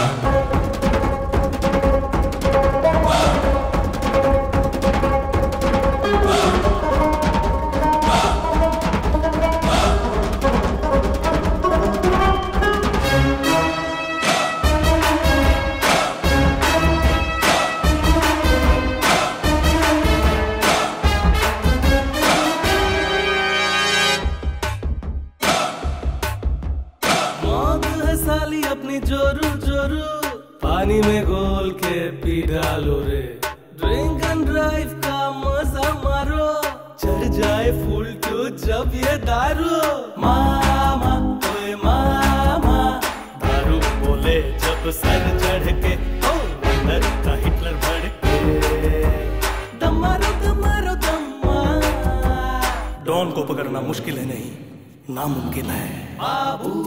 पानी में घोल के पी डालो रे, ड्रिंक एंड ड्राइव का मजा मारो, चढ़ जाए फुल टू जब ये दारू। मामा ओए मामा, दारू बोले जब सर चढ़ के, ओ अंदर का हिटलर भड़के, दमारो दमारो दम्मा। डॉन को पकड़ना मुश्किल है नहीं, नामुमकिन है। बाबू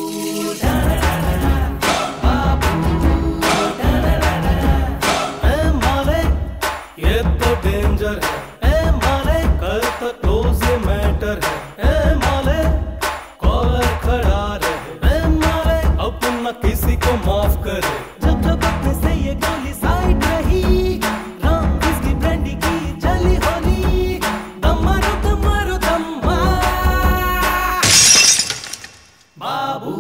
ये तो डेंजर है, ए माले कर तो क्लोज ये मैटर है, ए माले कॉलर खड़ा रहे, ए माले अपन न किसी को माफ करे। जब जब अपने से ये गोली साइड रही, राम किसकी ब्रांडी की चली होली, दमारो दमारो दम्मा बाबू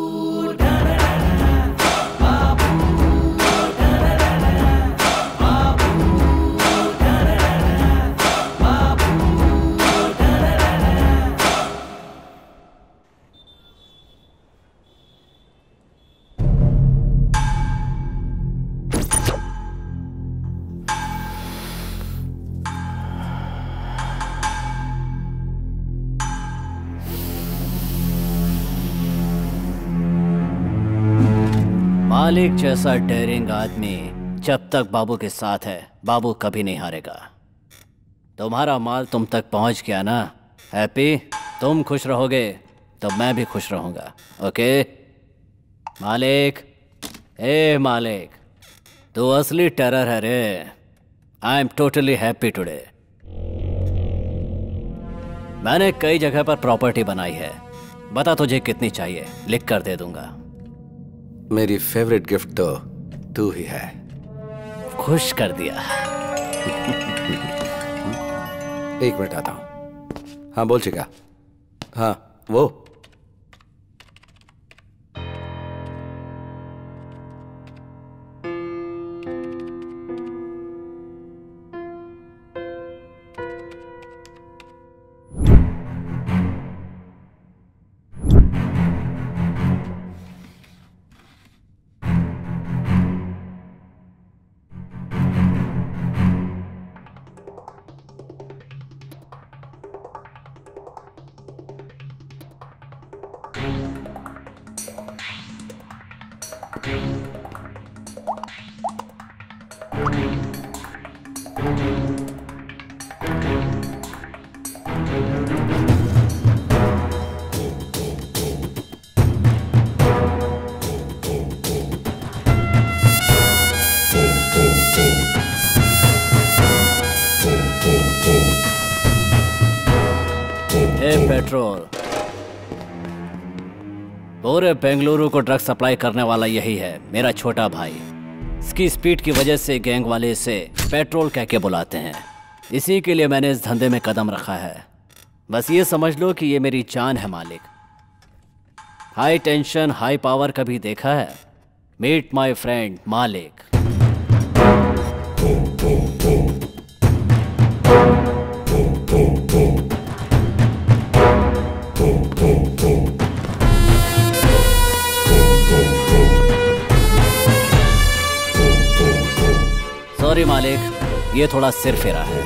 मालिक जैसा डेयरिंग आदमी जब तक बाबू के साथ है, बाबू कभी नहीं हारेगा। तुम्हारा माल तुम तक पहुंच गया ना हैप्पी? तुम खुश रहोगे तो मैं भी खुश रहूंगा। ओके मालिक? ए मालिक, तू असली टेरर है रे। I am totally happy today. मैंने कई जगह पर प्रॉपर्टी बनाई है, बता तुझे कितनी चाहिए, लिख कर दे दूंगा। मेरी फेवरेट गिफ्ट तो तू ही है। खुश कर दिया। एक मिनट आता हूं। हाँ बोल चिका। हाँ वो हे पेट्रोल, पूरे बेंगलुरु को ड्रग सप्लाई करने वाला यही है, मेरा छोटा भाई। इसकी स्पीड की वजह से गैंग वाले इसे पेट्रोल कह के बुलाते हैं। इसी के लिए मैंने इस धंधे में कदम रखा है। बस ये समझ लो कि ये मेरी जान है मालिक। हाई टेंशन हाई पावर कभी देखा है? मीट माय फ्रेंड मालिक। सॉरी मालिक, ये थोड़ा सिर फेरा है।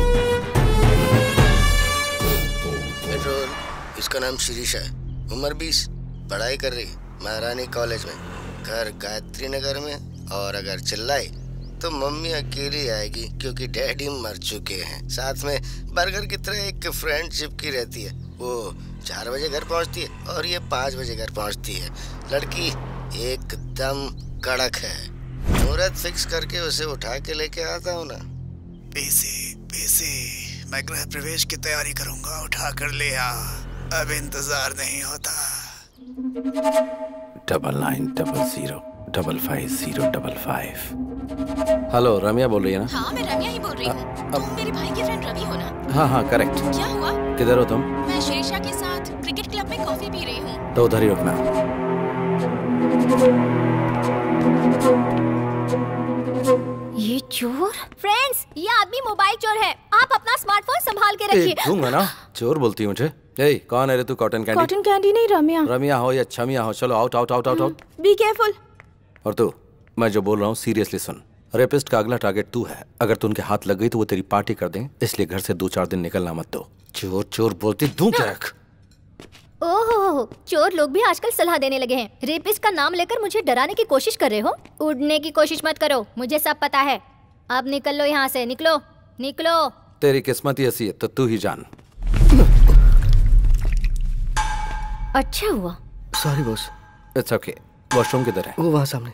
पेट्रोल, इसका नाम शिरीष है, उम्र बीस, पढ़ाई कर रही महारानी कॉलेज में, घर गायत्री नगर में। और अगर चिल्लाई तो मम्मी अकेली आएगी क्योंकि डैडी मर चुके हैं। साथ में बर्गर की तरह एक फ्रेंड चिपकी रहती है। वो चार बजे घर पहुंचती है और ये पाँच बजे घर पहुंचती है। लड़की एकदम कड़क है। मुहूर्त फिक्स करके उसे उठा के लेके आता हूँ ना। पीसी, पीसी, मैं गृह प्रवेश की तैयारी करूंगा, उठा कर ले आ, अब इंतजार नहीं होता। Double nine double zero double five zero double five. Hello, Ramya बोल रही है ना? हाँ, मैं रम्या ही बोल रही हूँ। तुम मेरे भाई की फ्रेंड रवि हो ना? हाँ हाँ करेक्ट। क्या हुआ? किधर हो तुम? मैं शिरीषा के साथ क्रिकेट क्लब में कॉफी पी रही हूँ। तो उधर ही रुकना। ये चोर? फ्रेंड्स, ये आदमी मोबाइल चोर है। आप अपना स्मार्टफोन संभाल के रखिए। दूंगा ना। चोर बोलती है मुझे। ए, कौन है रे तू? Cotton candy? कॉटन कैंडी नहीं, रम्या। रम्या हो या छमिया हो, चलो out out out out out. Be careful. और तू, मैं जो बोल रहा हूँ सीरियसली सुन। रेपिस्ट का अगला टारगेट तू है। अगर तू उनके हाथ लग गई तो वो तेरी पार्टी कर दें, इसलिए घर से दो चार दिन निकलना मत दो। चोर चोर बोलती दूं क्या? ओहो, चोर लोग भी आजकल सलाह देने लगे हैं। रेपिस्ट का नाम लेकर मुझे डराने की कोशिश कर रहे हो? उड़ने की कोशिश मत करो, मुझे सब पता है। अब निकल लो यहाँ से, निकलो निकलो। तेरी किस्मत ही ऐसी है तो तू ही जान। अच्छा हुआ। Sorry boss. It's okay. Washroom किधर है? वो वहाँ सामने।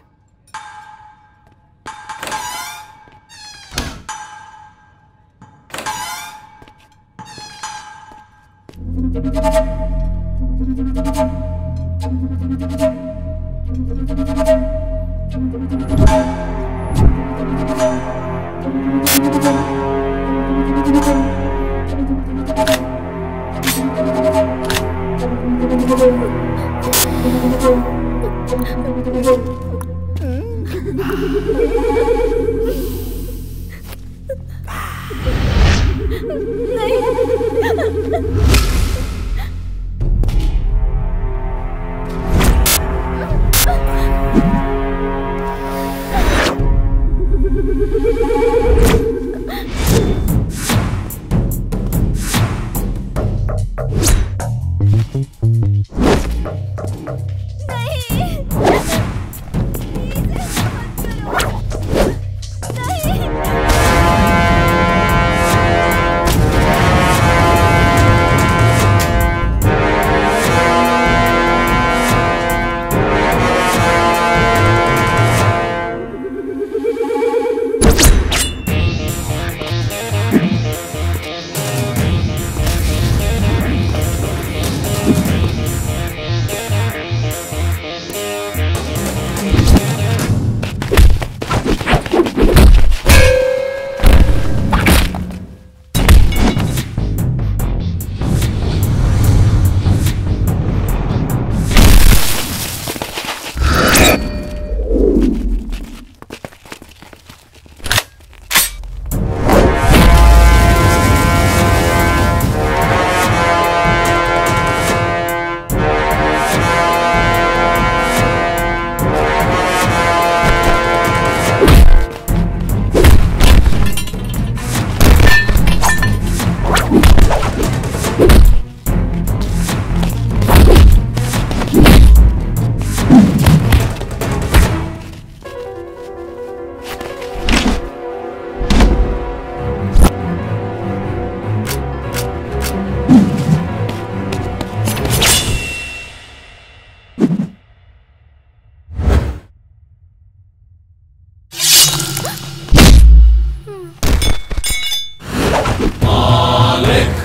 मालिक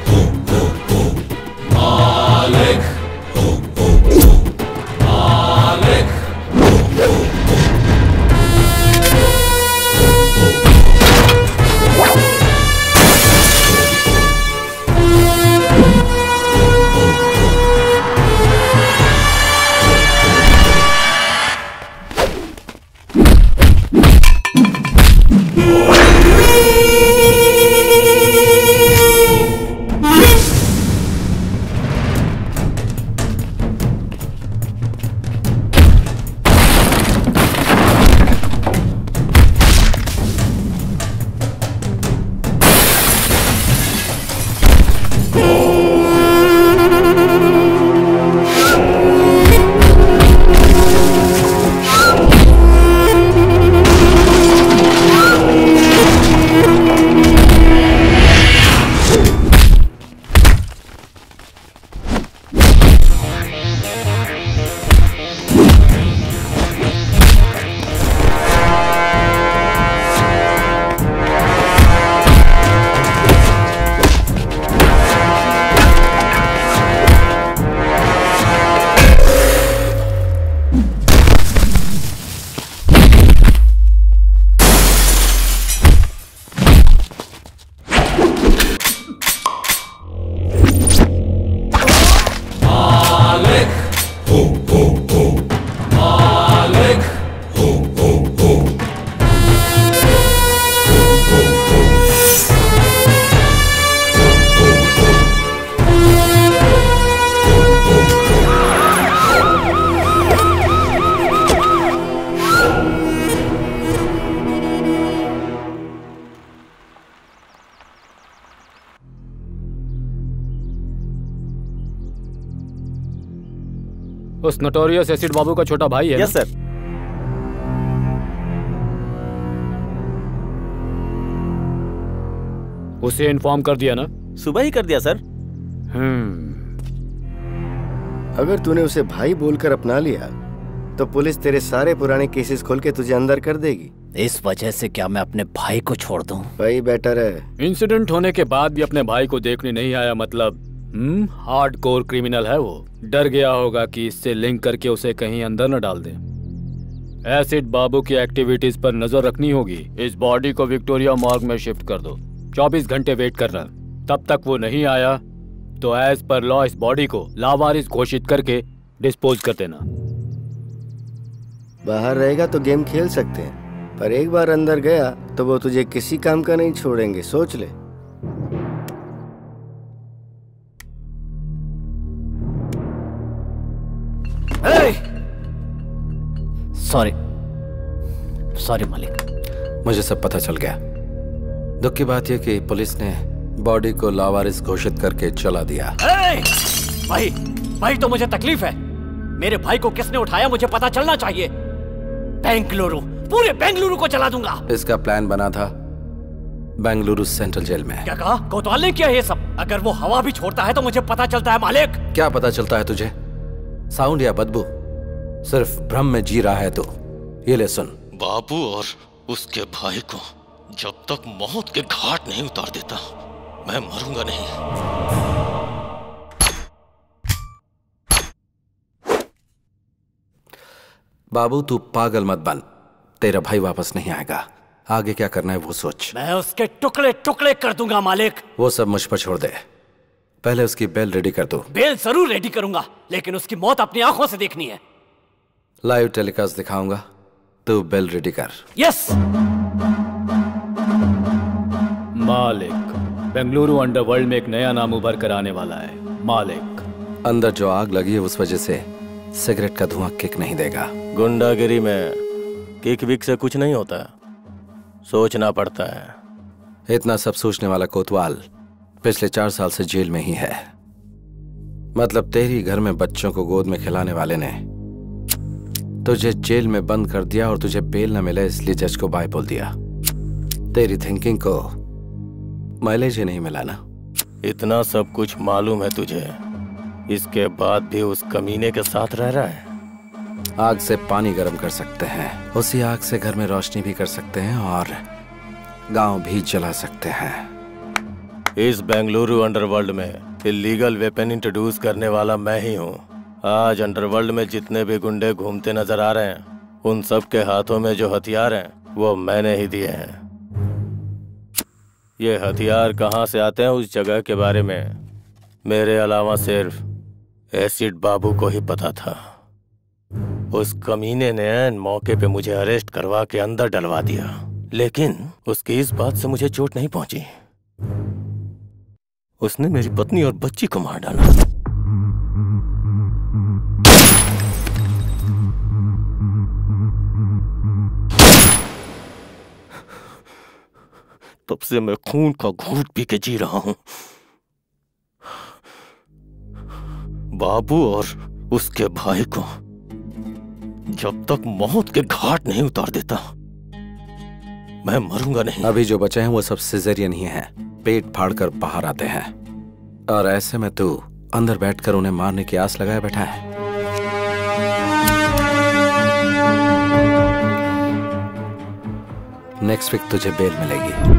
मालिक मालिक उस नोटोरियस एसिड बाबू का छोटा भाई है। Yes sir. उसे इन्फॉर्म कर दिया ना? सुबह ही कर दिया सर। हम्म। अगर तूने उसे भाई बोलकर अपना लिया तो पुलिस तेरे सारे पुराने केसेस खोल के तुझे अंदर कर देगी। इस वजह से क्या मैं अपने भाई को छोड़ दूं? भाई बेटर है। इंसिडेंट होने के बाद भी अपने भाई को देखने नहीं आया, मतलब हम्म हार्ड कोर क्रिमिनल है वो। डर गया होगा कि इससे लिंक करके उसे कहीं अंदर न डाल दें। एसिड बाबू की एक्टिविटीज पर नजर रखनी होगी। इस बॉडी को विक्टोरिया मॉर्ग में शिफ्ट कर दो। चौबीस घंटे वेट करना। तब तक वो नहीं आया तो एज पर लॉ इस बॉडी को लावारिस घोषित करके डिस्पोज कर देना। बाहर रहेगा तो गेम खेल सकते हैं, पर एक बार अंदर गया तो वो तुझे किसी काम का नहीं छोड़ेंगे, सोच ले। सॉरी सॉरी मालिक। मुझे सब पता चल गया। दुख की बात यह कि पुलिस ने बॉडी को लावारिस घोषित करके चला दिया। ए! भाई भाई तो मुझे तकलीफ है। मेरे भाई को किसने उठाया मुझे पता चलना चाहिए। बेंगलुरु, पूरे बेंगलुरु को जला दूंगा। इसका प्लान बना था बेंगलुरु सेंट्रल जेल में। क्या कहा? कोतवाल ने किया ये सब? अगर वो हवा भी छोड़ता है तो मुझे पता चलता है मालिक। क्या पता चलता है तुझे? साउंड या बदबू? सिर्फ भ्रम में जी रहा है तो ये ले सुन। बाबू और उसके भाई को जब तक मौत के घाट नहीं उतार देता मैं मरूंगा नहीं। बाबू तू पागल मत बन। तेरा भाई वापस नहीं आएगा। आगे क्या करना है वो सोच। मैं उसके टुकड़े टुकड़े कर दूंगा मालिक। वो सब मुझ पर छोड़ दे। पहले उसकी बेल रेडी कर दो। बेल जरूर रेडी करूंगा, लेकिन उसकी मौत अपनी आंखों से देखनी है। लाइव टेलीकास्ट दिखाऊंगा, तू बेल रेडी कर। यस मालिक, बेंगलुरु अंडरवर्ल्ड में एक नया नाम उभर कर आने वाला है। मालिक, अंदर जो आग लगी है उस वजह से सिगरेट का धुआं किक नहीं देगा। गुंडागिरी में किक विक से कुछ नहीं होता, सोचना पड़ता है। इतना सब सोचने वाला कोतवाल पिछले चार साल से जेल में ही है। मतलब तेरी घर में बच्चों को गोद में खिलाने वाले ने तुझे जेल में बंद कर दिया और तुझे बेल न मिले इसलिए जज को बाय बोल दिया। तेरी थिंकिंग को माइलेज ही नहीं मिला ना। इतना सब कुछ मालूम है तुझे, इसके बाद भी उस कमीने के साथ रह रहा है। आग से पानी गर्म कर सकते हैं, उसी आग से घर में रोशनी भी कर सकते हैं और गांव भी जला सकते हैं। इस बेंगलुरु अंडरवर्ल्ड में इलीगल वेपन इंट्रोड्यूस करने वाला मैं ही हूँ। आज अंडरवर्ल्ड में जितने भी गुंडे घूमते नजर आ रहे हैं, उन सब के हाथों में जो हथियार हैं वो मैंने ही दिए हैं। ये हथियार कहाँ से आते हैं उस जगह के बारे में मेरे अलावा सिर्फ एसिड बाबू को ही पता था। उस कमीने ने ऐन मौके पे मुझे अरेस्ट करवा के अंदर डलवा दिया, लेकिन उसकी इस बात से मुझे चोट नहीं पहुंची। उसने मेरी पत्नी और बच्ची को मार डाला। तब से मैं खून का घूंट पी के जी रहा हूं। बाबू और उसके भाई को जब तक मौत के घाट नहीं उतार देता मैं मरूंगा नहीं। अभी जो बचे हैं वो सब सिजेरियन ही हैं, पेट फाड़कर बाहर आते हैं, और ऐसे में तू अंदर बैठकर उन्हें मारने की आस लगाए बैठा है। नेक्स्ट वीक तुझे बेल मिलेगी।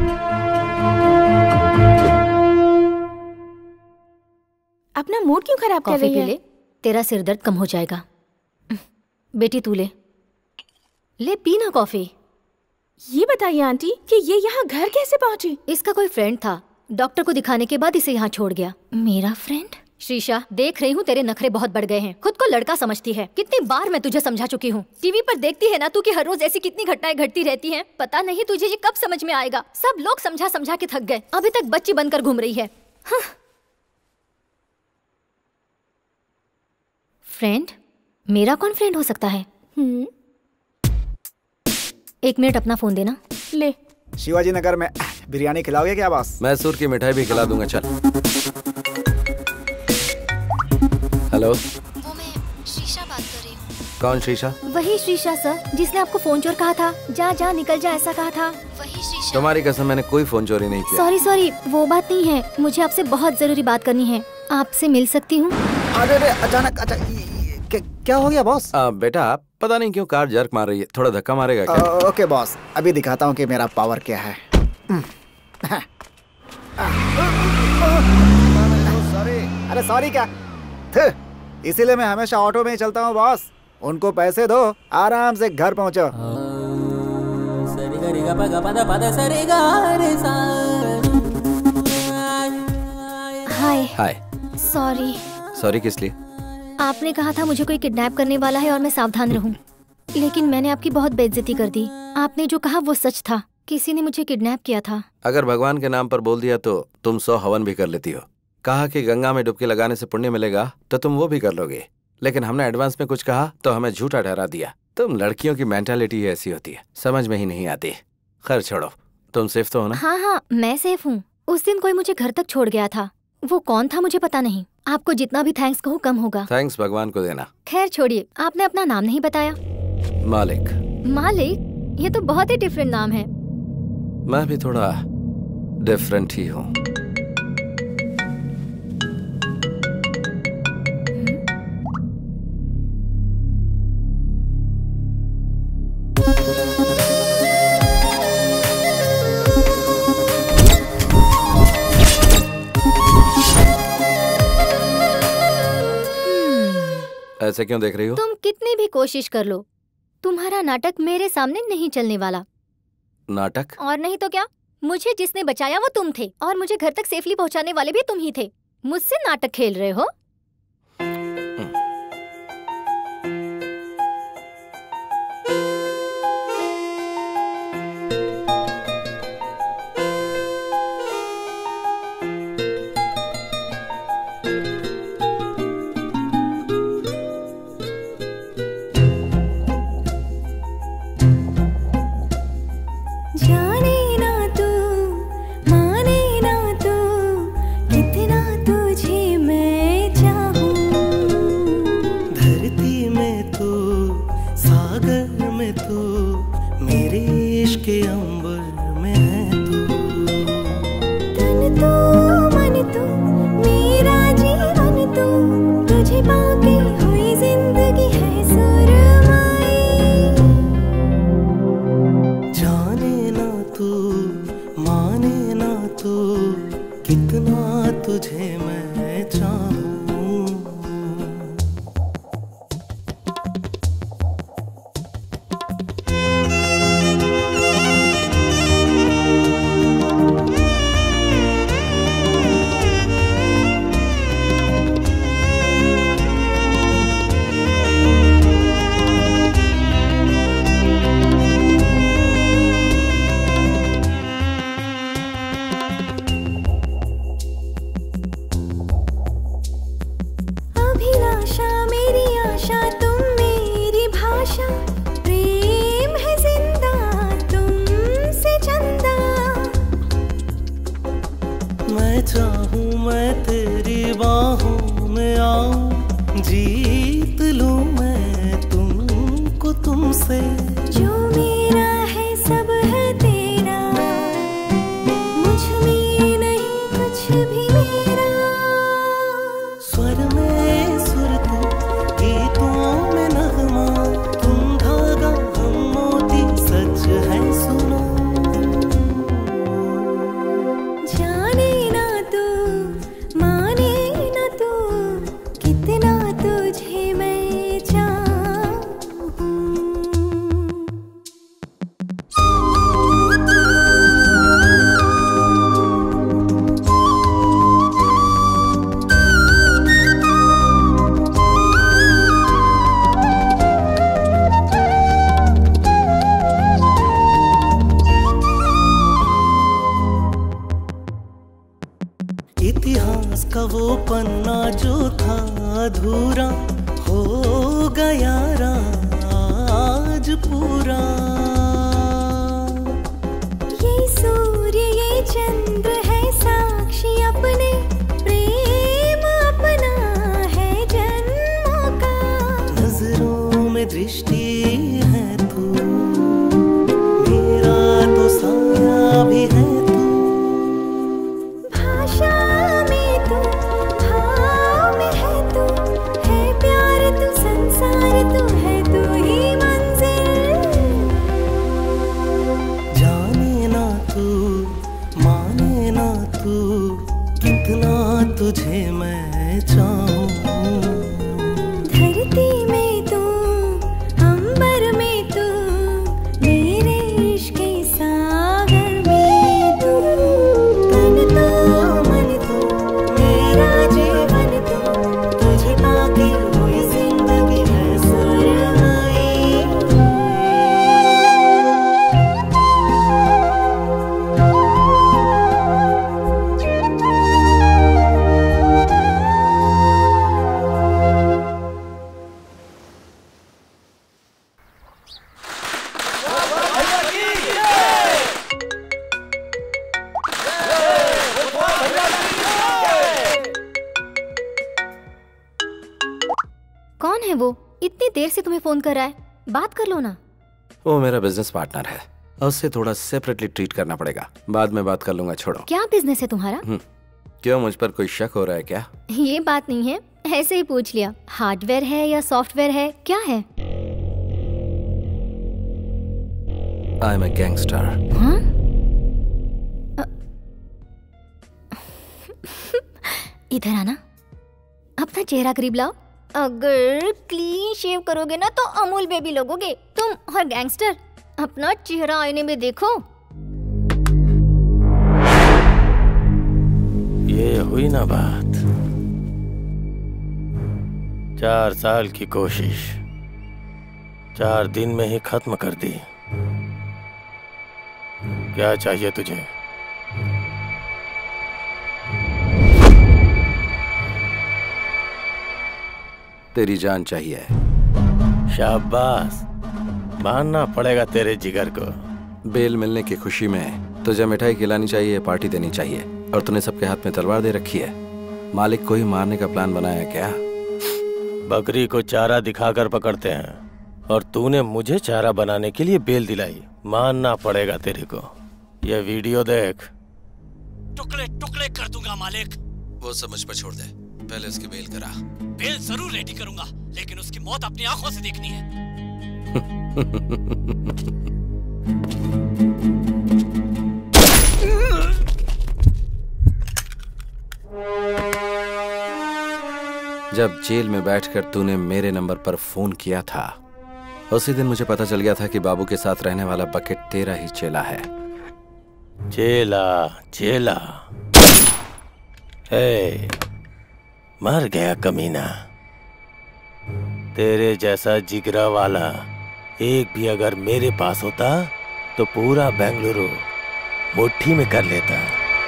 अपना मूड क्यों खराब कर रही है? तेरा सिर दर्द कम हो जाएगा। बेटी तू ले ले पी ना कॉफी। ये बताइए आंटी कि ये यहाँ घर कैसे पहुँची? इसका कोई फ्रेंड था, डॉक्टर को दिखाने के बाद इसे यहाँ छोड़ गया। मेरा फ्रेंड? श्रीशा, देख रही हूँ तेरे नखरे बहुत बढ़ गए हैं। खुद को लड़का समझती है। कितनी बार मैं तुझे समझा चुकी हूँ। टीवी पर देखती है ना तू कि हर रोज ऐसी कितनी घटनाएं घटती रहती हैं। पता नहीं तुझे ये कब समझ में आएगा। सब लोग समझा समझा के थक गए, अभी तक बच्ची बनकर घूम रही है। हाँ। फ्रेंड? मेरा कौन फ्रेंड हो सकता है? हम्म। एक मिनट अपना फोन देना। ले। शिवाजी नगर में बिरयानी खिलाओगे क्या बॉस? मैसूर की मिठाई भी खिला दूंगा, चल। हेलो, वो मैं शीशा बात कर रही हूँ। कौन शीशा? वही शीशा सर, जिसने आपको फोन चोर कहा था। जा जा निकल जा ऐसा कहा था। वही शीशा। तुम्हारी कसम, मैंने कोई फोन चोरी नहीं किया। सॉरी सॉरी, वो बात नहीं है। मुझे आपसे बहुत जरूरी बात करनी है। आपसे मिल सकती हूँ? अरे अरे अचानक अच्छा क्या, क्या हो गया बॉस? आ, बेटा पता नहीं क्यों कार जर्क मार रही है, थोड़ा धक्का मारेगा क्या? आ, ओके बॉस, अभी दिखाता हूँ कि मेरा पावर क्या है। सॉरी। अरे सॉरी क्या, इसीलिए मैं हमेशा ऑटो में ही चलता हूँ बॉस। उनको पैसे दो, आराम से घर पहुँचो। हाय। हाय। सॉरी। सॉरी किस लिए? आपने कहा था मुझे कोई किडनैप करने वाला है और मैं सावधान रहूं, लेकिन मैंने आपकी बहुत बेइज्जती कर दी। आपने जो कहा वो सच था, किसी ने मुझे किडनैप किया था। अगर भगवान के नाम पर बोल दिया तो तुम सौ हवन भी कर लेती हो। कहा कि गंगा में डुबकी लगाने से पुण्य मिलेगा तो तुम वो भी कर लोगे, लेकिन हमने एडवांस में कुछ कहा तो हमें झूठा ठहरा दिया। तुम लड़कियों की मेंटालिटी ऐसी होती है, समझ में ही नहीं आती। खैर छोड़ो, तुम सेफ तो हो ना? हाँ हाँ मैं सेफ हूँ। उस दिन कोई मुझे घर तक छोड़ गया था, वो कौन था मुझे पता नहीं। आपको जितना भी थैंक्स कहूँ कम होगा। थैंक्स भगवान को देना। खैर छोड़िए, आपने अपना नाम नहीं बताया। मालिक। मालिक? ये तो बहुत ही डिफरेंट नाम है। मैं भी थोड़ा डिफरेंट ही हूँ। ऐसे क्यों देख रही हो? तुम कितनी भी कोशिश कर लो, तुम्हारा नाटक मेरे सामने नहीं चलने वाला। नाटक? और नहीं तो क्या, मुझे जिसने बचाया वो तुम थे, और मुझे घर तक सेफली पहुंचाने वाले भी तुम ही थे। मुझसे नाटक खेल रहे हो? तू, माने ना तू, कितना तुझे मैं चाहूं। फोन कर रहा है, बात कर लो ना। वो मेरा बिजनेस पार्टनर है और उससे थोड़ा सेपरेटली ट्रीट करना पड़ेगा। बाद में बात कर लूंगा, छोड़ो। क्या बिजनेस है तुम्हारा? क्यों, मुझ पर कोई शक हो रहा है क्या? ये बात नहीं है, ऐसे ही पूछ लिया। हार्डवेयर है या सॉफ्टवेयर है, क्या है? I am a gangster. हाँ? इधर आना, अपना चेहरा करीब लाओ। अगर क्लीन शेव करोगे ना तो अमूल बेबी लगोगे तुम। और गैंगस्टर, अपना चेहरा आईने में देखो। ये हुई ना बात। चार साल की कोशिश चार दिन में ही खत्म कर दी। क्या चाहिए तुझे? तेरी जान चाहिए। शाबाश, मानना पड़ेगा तेरे जिगर को। बेल मिलने की खुशी में तुझे मिठाई खिलानी चाहिए, पार्टी देनी चाहिए, और तूने सबके हाथ में तलवार दे रखी है। मालिक को ही मारने का प्लान बनाया क्या? बकरी को चारा दिखाकर पकड़ते हैं और तूने मुझे चारा बनाने के लिए बेल दिलाई। मानना पड़ेगा तेरे को। ये वीडियो देख। टुकड़े टुकड़े कर दूंगा मालिक। वो सब मुझ पर छोड़ दे, पहले उसकी बेल करा। बेल जरूर रेडी करूंगा, लेकिन उसकी मौत अपनी आंखों से देखनी है। जब जेल में बैठकर तूने मेरे नंबर पर फोन किया था, उसी दिन मुझे पता चल गया था कि बाबू के साथ रहने वाला बकेट तेरा ही चेला है। चेला चेला हे, मर गया कमीना। तेरे जैसा जिगरा वाला एक भी अगर मेरे पास होता तो पूरा बेंगलुरु मुट्ठी में कर लेता।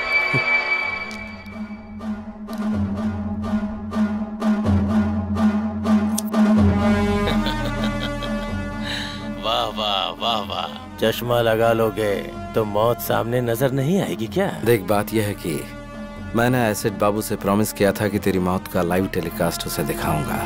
वाह वाह वाह वाह, चश्मा लगा लोगे तो मौत सामने नजर नहीं आएगी क्या? देख, बात यह है कि मैंने एसिड बाबू से प्रॉमिस किया था कि तेरी मौत का लाइव टेलीकास्ट उसे दिखाऊंगा।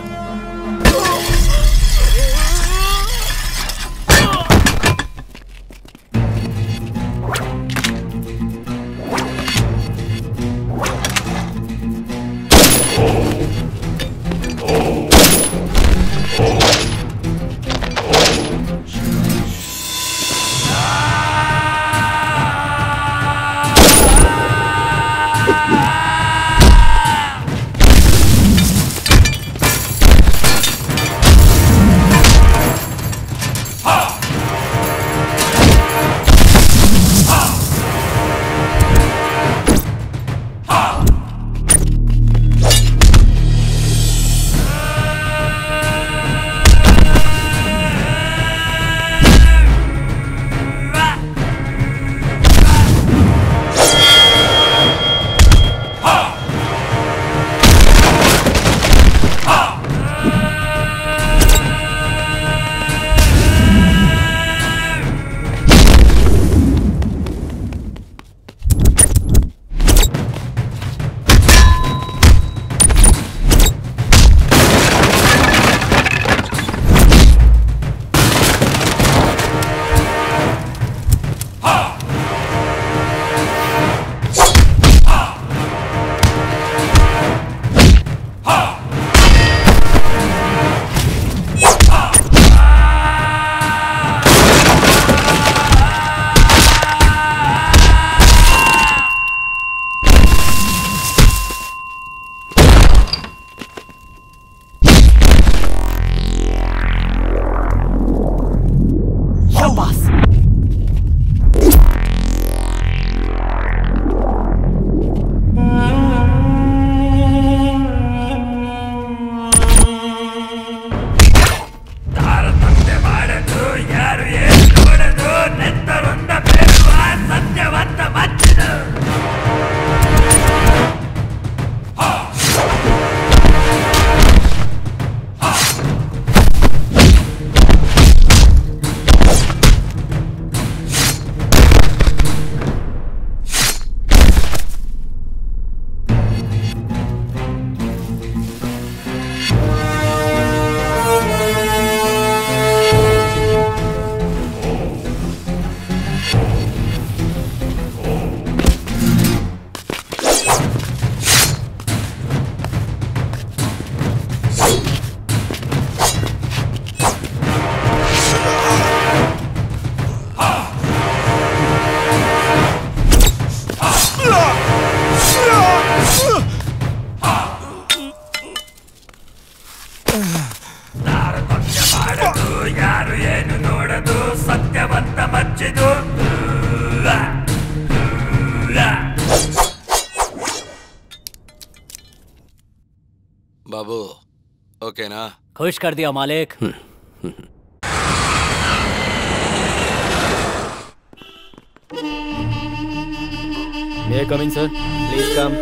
बाबू ओके ना? खुश कर दिया मालिक। May I come in, sir? Please come.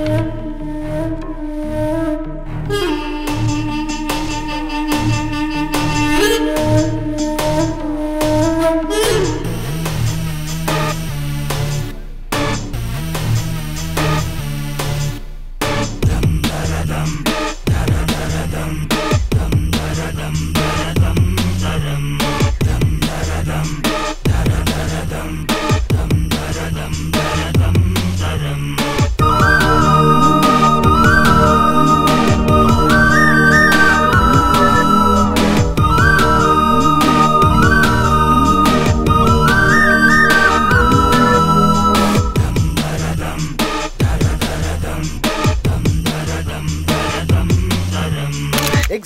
Dum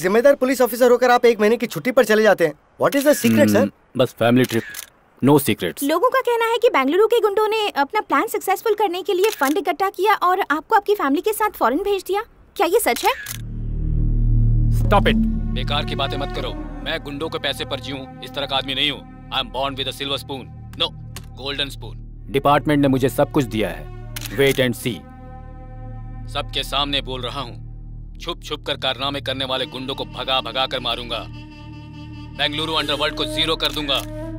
जिम्मेदार पुलिस ऑफिसर होकर आप एक महीने की छुट्टी पर चले जाते हैं। What is the secret sir? बस फैमिली ट्रिप, नो सीक्रेट्स। लोगों का कहना है कि बेंगलुरु के गुंडों ने अपना प्लान सक्सेसफुल करने के लिए फंड इकट्ठा किया और आपको आपकी फैमिली के साथ फॉरेन भेज दिया। क्या ये सच है? स्टॉप इट, बेकार की बातें मत करो। मैं गुंडों के पैसे पर जीऊं इस तरह का आदमी नहीं हूँ। I am born with a silver spoon, no golden spoon. Department ने मुझे सब कुछ दिया है, वेट एंड सी। सबके सामने बोल रहा हूँ, छुप छुप कर कारनामे करने वाले गुंडों को भगा भगा कर मारूंगा। बेंगलुरु अंडरवर्ल्ड को जीरो कर दूंगा।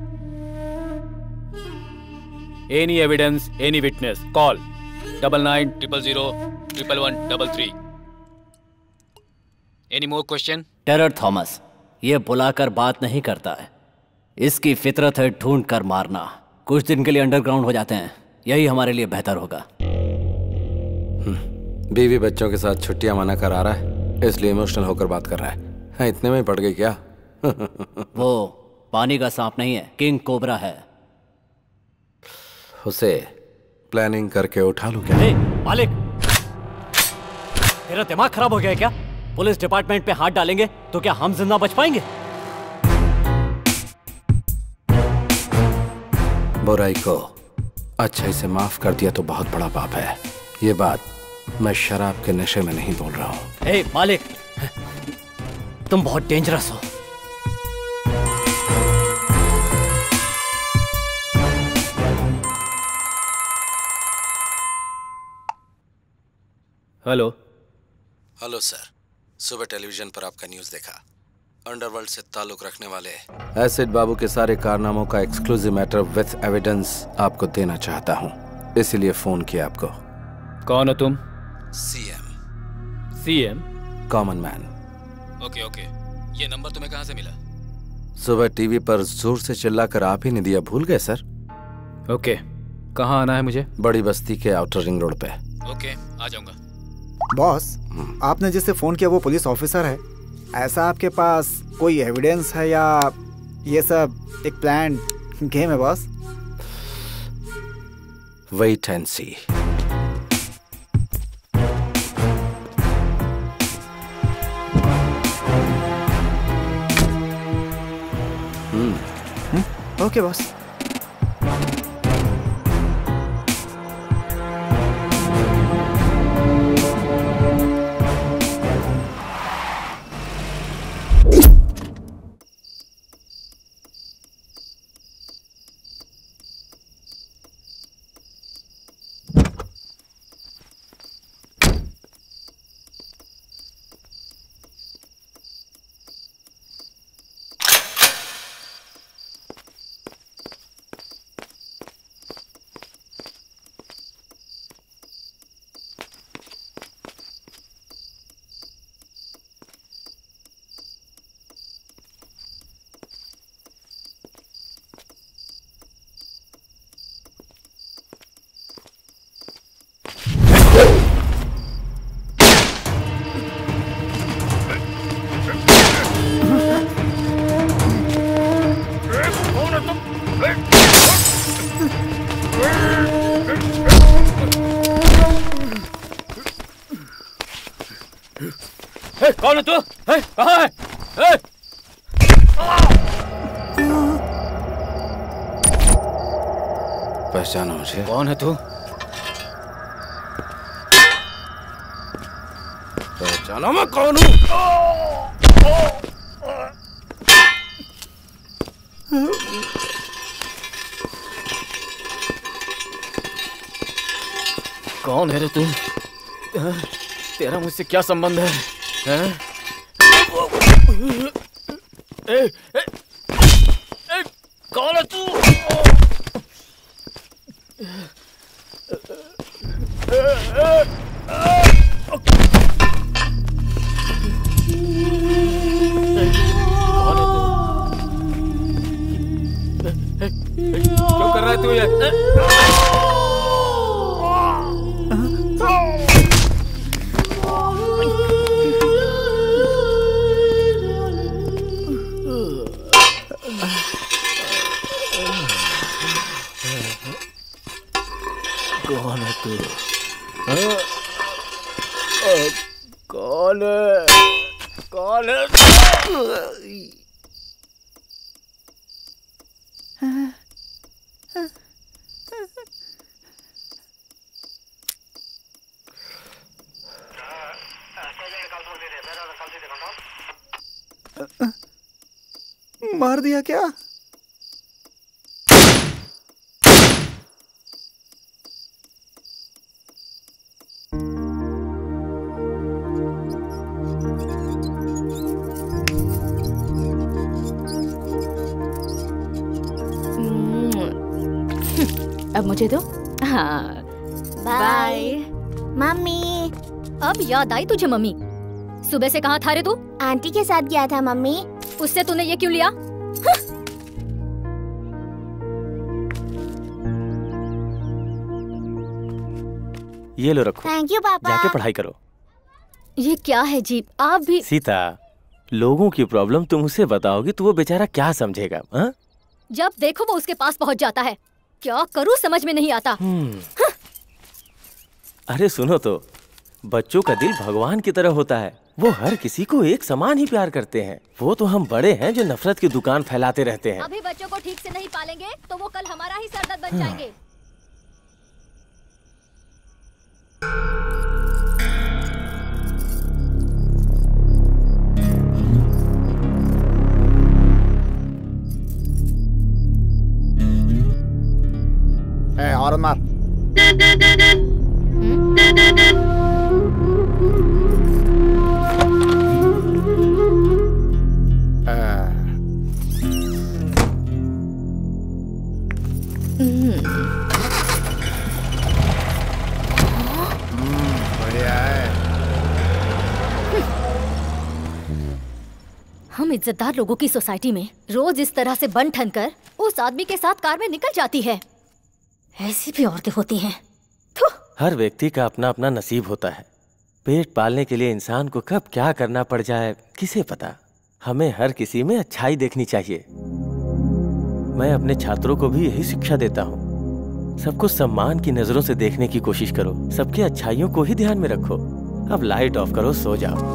Any evidence, any witness, call double nine triple zero triple one double three. Any more question? Terror Thomas ये बुलाकर बात नहीं करता है, इसकी फितरत है ढूंढ कर मारना। कुछ दिन के लिए अंडरग्राउंड हो जाते हैं, यही हमारे लिए बेहतर होगा। बीवी बच्चों के साथ छुट्टियां मना करा रहा है, इसलिए इमोशनल होकर बात कर रहा है। हाँ, इतने में पड़ गई क्या? वो पानी का सांप नहीं है, किंग कोबरा है। उसे प्लानिंग करके उठा लूं क्या? ए, मालिक, तेरा दिमाग खराब हो गया है क्या? पुलिस डिपार्टमेंट पे हाथ डालेंगे तो क्या हम जिंदा बच पाएंगे? बुराई को अच्छाई से माफ कर दिया तो बहुत बड़ा पाप है। ये बात मैं शराब के नशे में नहीं बोल रहा हूं। ए, मालिक, तुम बहुत डेंजरस हो। हेलो हेलो सर, सुबह टेलीविजन पर आपका न्यूज़ देखा। अंडरवर्ल्ड से ताल्लुक रखने वाले एसिड बाबू के सारे कारनामों का एक्सक्लूसिव मैटर विथ एविडेंस आपको देना चाहता हूं, इसीलिए फोन किया आपको। कौन हो तुम? CM. CM? Common man. Okay okay, ये नंबर तुम्हें कहां से मिला? सुबह टीवी पर जोर से चिल्लाकर आप ही ने दिया, भूल गए सर? ओके, कहाँ आना है मुझे? बड़ी बस्ती के आउटर रिंग रोड पे। ओके, आ जाऊंगा। बॉस, आपने जिससे फोन किया वो पुलिस ऑफिसर है। ऐसा आपके पास कोई एविडेंस है या ये सब एक प्लान गेम है boss? Wait and see. Okay boss. कौन है तू? कहाँ है? ए! पहचानो मुझे? कौन है तू? पहचानो मैं कौन हूँ? कौन है रे तू? तेरा मुझसे क्या संबंध है? हैं? ए, ए, ए, कौन है तू? क्यों कर रहा है तू ये? कौन है तू? कौन है? कौन है? मार दिया क्या? अब मुझे दो। हाँ बाय मम्मी। अब याद आई तुझे मम्मी? सुबह से कहाँ था रे तू? आंटी के साथ गया था मम्मी। उससे तूने ये क्यों लिया? ये लो रखो। थैंक यू पापा। जाके पढ़ाई करो। ये क्या है जी? आप भी सीता, लोगों की प्रॉब्लम तुम उसे बताओगी तो वो बेचारा क्या समझेगा? हा? जब देखो वो उसके पास पहुंच जाता है। क्या करूं समझ में नहीं आता। अरे सुनो तो, बच्चों का दिल भगवान की तरह होता है। वो हर किसी को एक समान ही प्यार करते हैं। वो तो हम बड़े हैं जो नफरत की दुकान फैलाते रहते हैं। अभी बच्चों को ठीक से नहीं पालेंगे तो वो कल हमारा ही सरदर्द बन जाएंगे। ए, और मार। हम इज्जतदार लोगों की सोसाइटी में रोज इस तरह से बन ठन कर उस आदमी के साथ कार में निकल जाती है। ऐसी भी औरतें होती हैं। हर व्यक्ति का अपना अपना नसीब होता है। पेट पालने के लिए इंसान को कब क्या करना पड़ जाए किसे पता। हमें हर किसी में अच्छाई देखनी चाहिए। मैं अपने छात्रों को भी यही शिक्षा देता हूँ। सबको सम्मान की नजरों से देखने की कोशिश करो। सबके अच्छाइयों को ही ध्यान में रखो। अब लाइट ऑफ करो, सो जाओ।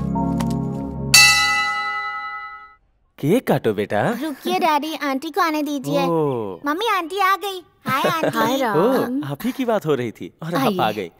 केक काटो बेटा। रुकिए डैडी, आंटी को आने दीजिए। मम्मी आंटी आ गई। Hi aunty. हाय राम। आप ही की बात हो रही थी और आप आ गई।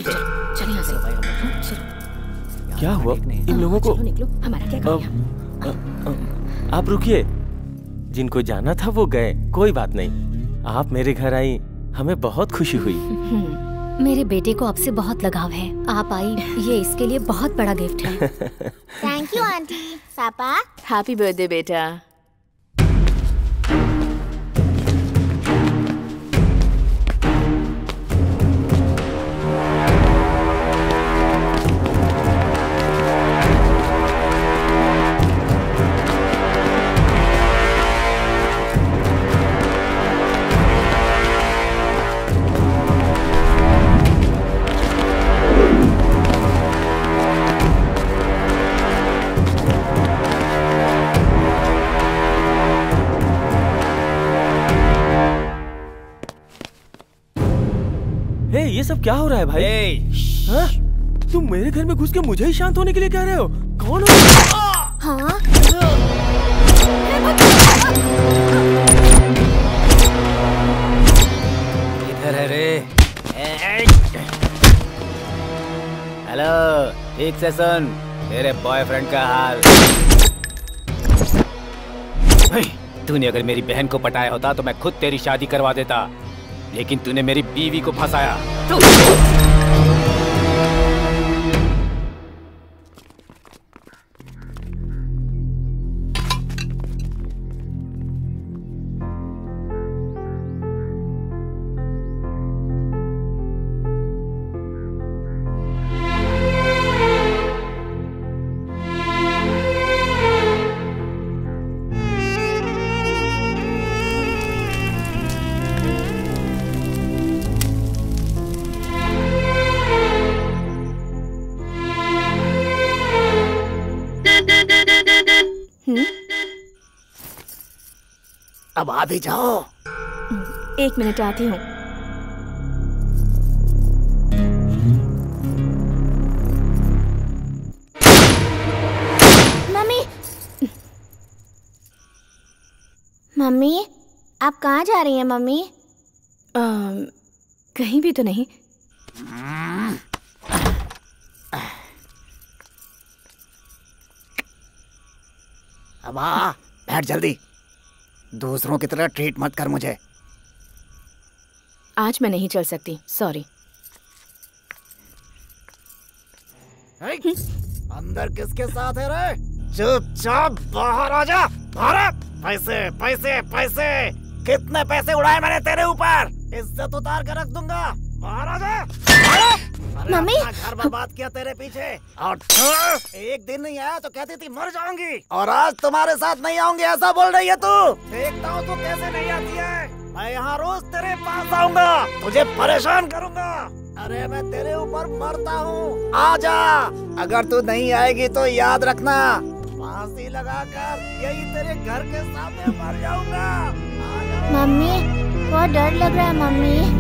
क्या हुआ इन लोगों को? हमारा क्या काम? आप रुकिए। जिनको जाना था वो गए, कोई बात नहीं। आप मेरे घर आई, हमें बहुत खुशी हुई। मेरे बेटे को आपसे बहुत लगाव है। आप आई, ये इसके लिए बहुत बड़ा गिफ्ट है। Thank you aunty. Papa happy birthday बेटा। ये सब क्या हो रहा है भाई? हाँ? तुम मेरे घर में घुस के मुझे ही शांत होने के लिए कह रहे हो? कौन हो? हाँ? इधर है रे। हेलो, ठीक से सुन मेरे बॉयफ्रेंड का हाल। तूने अगर मेरी बहन को पटाया होता तो मैं खुद तेरी शादी करवा देता, लेकिन तूने मेरी बीवी को फंसाया। अब आ भी जाओ। एक मिनट आती हूँ। मम्मी, आप कहाँ जा रही हैं मम्मी? आ, कहीं भी तो नहीं। अब आ, बैठ जल्दी। दूसरों की तरह ट्रीट मत कर मुझे। आज मैं नहीं चल सकती, सॉरी। अंदर किसके साथ है रे? चुपचाप बाहर आ जा। भारत, पैसे पैसे पैसे, कितने पैसे उड़ाए मैंने तेरे ऊपर, इज्जत उतार कर रख दूंगा। बाहर आ जा। मम्मी, घर बर्बाद किया तेरे पीछे, और एक दिन नहीं आया तो कहती थी मर जाऊंगी, और आज तुम्हारे साथ नहीं आऊंगी ऐसा बोल रही है तू। देखता हूँ तू कैसे नहीं आती है। मैं यहाँ रोज तेरे पास आऊंगा, तुझे परेशान करूंगा। अरे मैं तेरे ऊपर मरता हूँ, आजा। अगर तू नहीं आएगी तो याद रखना, फांसी लगाकर यही तेरे घर के सामने मर जाऊंगा। मम्मी, बहुत डर लग रहा है मम्मी।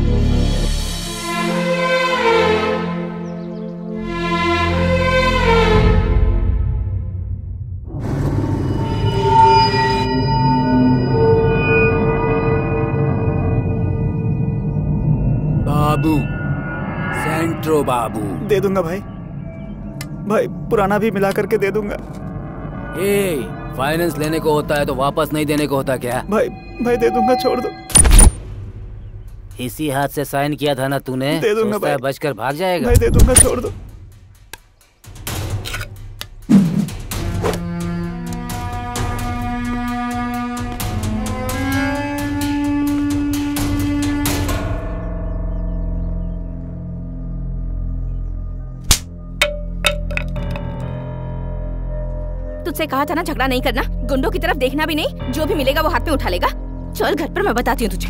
बाबू, सेंट्रो बाबू। दे दूंगा भाई, भाई पुराना भी मिला करके दे दूंगा। ए, फाइनेंस लेने को होता है तो वापस नहीं देने को होता क्या? भाई भाई दे दूंगा, छोड़ दो। इसी हाथ से साइन किया था ना तूने? दे दूंगा भाई। बचकर भाग जाएगा। भाई दे दूंगा, छोड़ दो। तुझसे कहा था ना झगड़ा नहीं करना, गुंडों की तरफ देखना भी नहीं, जो भी मिलेगा वो हाथ में उठा लेगा। चल घर पर, मैं बताती हूँ तुझे।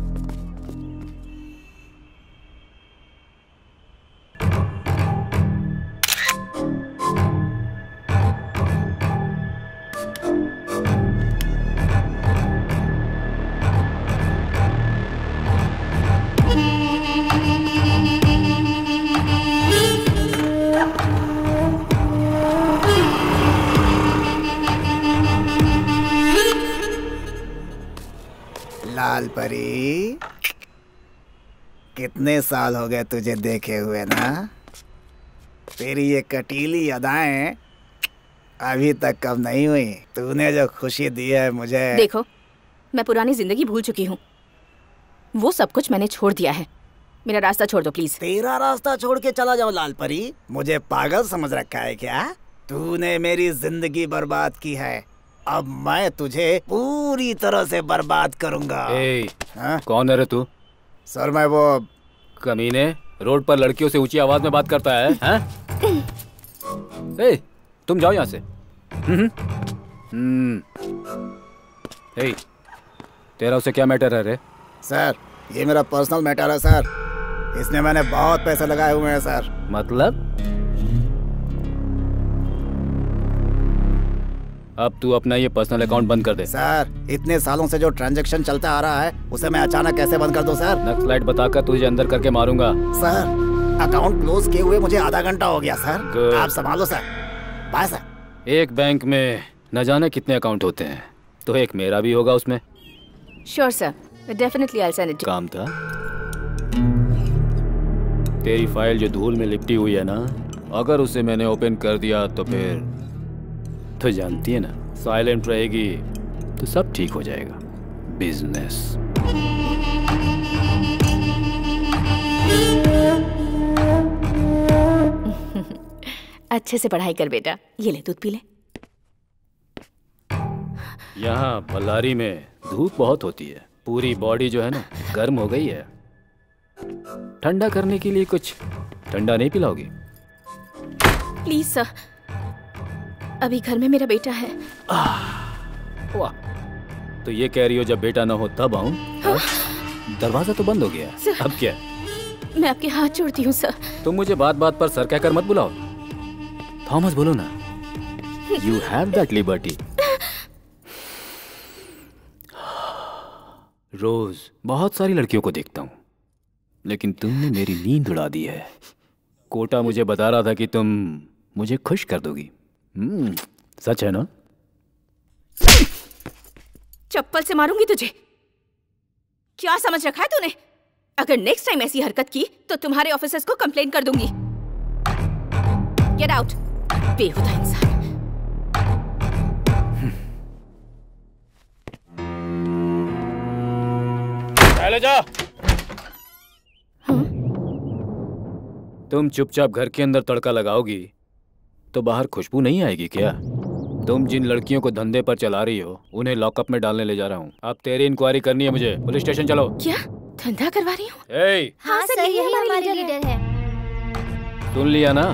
लाल परी, कितने साल हो गए तुझे देखे हुए ना। तेरी ये कटीली अदाएं अभी तक कब नहीं हुई। तूने जो खुशी दी है मुझे। देखो, मैं पुरानी जिंदगी भूल चुकी हूँ, वो सब कुछ मैंने छोड़ दिया है। मेरा रास्ता छोड़ दो प्लीज। तेरा रास्ता छोड़ के चला जाओ लाल परी? मुझे पागल समझ रखा है क्या? तूने मेरी जिंदगी बर्बाद की है, अब मैं तुझे पूरी तरह से बर्बाद करूंगा। ए, कौन है रे तू? सर मैं वो कमीने, रोड पर लड़कियों से ऊंची आवाज में बात करता है, हैं? ए, तुम जाओ यहाँ से। हम्म, ए, तेरा उसे क्या मैटर है रे? सर ये मेरा पर्सनल मैटर है सर, इसमें मैंने बहुत पैसे लगाए हुए हैं सर। मतलब? अब तू अपना ये पर्सनल अकाउंट बंद कर दे। सर इतने सालों से जो ट्रांजैक्शन चलता आ रहा है उसे मैं अचानक कैसे बंद कर दूं सर? नक्सलाइट बताकर तुझे अंदर करके मारूंगा। सर अकाउंट क्लोज किए हुए मुझे आधा घंटा हो गया सर, आप संभालो सर। Bye sir. एक बैंक में न जाने कितने अकाउंट होते हैं, तो एक मेरा भी होगा उसमें। Sure sir, definitely I will send it. काम था। तेरी फाइल जो धूल में लिपटी हुई है ना, अगर उसे मैंने ओपन कर दिया तो फिर तो जानती है ना, साइलेंट रहेगी तो सब ठीक हो जाएगा। बिजनेस। अच्छे से पढ़ाई कर बेटा, ये ले दूध पी ले। यहाँ बल्लारी में धूप बहुत होती है, पूरी बॉडी जो है ना गर्म हो गई है। ठंडा करने के लिए कुछ ठंडा नहीं पिलाओगी? प्लीज सर, अभी घर में मेरा बेटा है। वाह, तो ये कह रही हो जब बेटा ना हो तब आऊं? हाँ? दरवाजा तो बंद हो गया, अब क्या? मैं आपके हाथ जोड़ती हूँ सर। तुम मुझे बात बात पर सर कहकर मत बुलाओ, थॉमस बोलो ना। You have that liberty. रोज बहुत सारी लड़कियों को देखता हूँ, लेकिन तुमने मेरी नींद उड़ा दी है। कोटा मुझे बता रहा था कि तुम मुझे खुश कर दोगी। हम्म, सच है ना? चप्पल से मारूंगी तुझे। क्या समझ रखा है तूने? अगर नेक्स्ट टाइम ऐसी हरकत की तो तुम्हारे ऑफिसर्स को कंप्लेन कर दूंगी। गेट आउट, बेहुदा इंसान। चले जा। तुम चुपचाप घर के अंदर तड़का लगाओगी तो बाहर खुशबू नहीं आएगी क्या? तुम जिन लड़कियों को धंधे पर चला रही हो उन्हें लॉकअप में डालने ले जा रहा हूँ। अब तेरी इंक्वायरी करनी है मुझे। पुलिस स्टेशन चलो। क्या धंधा करवा रही हूँ? ए, हाँ सर, यही हमारे लीडर है। सुन लिया ना?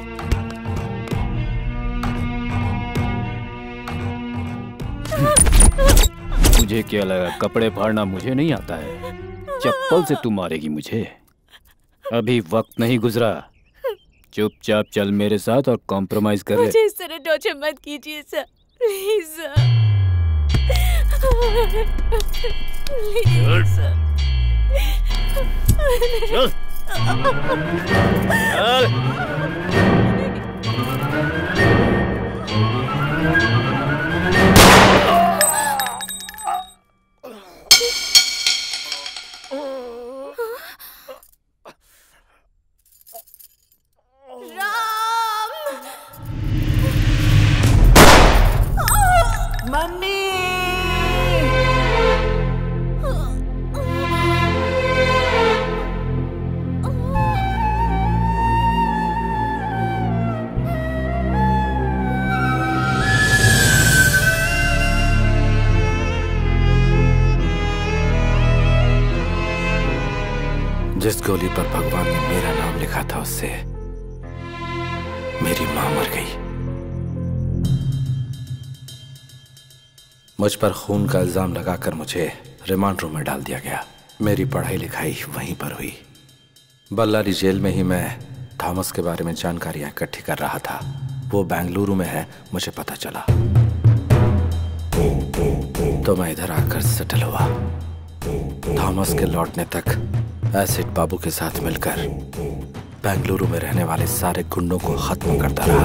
मुझे क्या लगा कपड़े फाड़ना मुझे नहीं आता है? चप्पल से तू मारेगी मुझे? अभी वक्त नहीं गुजरा। चुपचाप चल मेरे साथ और कॉम्प्रोमाइज कर ले। मुझे इस तरह टॉर्चर मत कीजिए sir, please sir, please sir. चल। मम्मी! जिस गोली पर भगवान ने मेरा नाम लिखा था उससे मेरी मां मर गई। मुझ पर खून का इल्जाम लगाकर मुझे रिमांड रूम में डाल दिया गया। मेरी पढ़ाई लिखाई वहीं पर हुई। बल्लारी जेल में ही मैं थॉमस के बारे में जानकारियां इकट्ठी कर रहा था। वो बेंगलुरु में है, मुझे पता चला तो मैं इधर आकर सेटल हुआ। थॉमस के लौटने तक एसिड बाबू के साथ मिलकर बेंगलुरु में रहने वाले सारे गुंडों को खत्म करता रहा।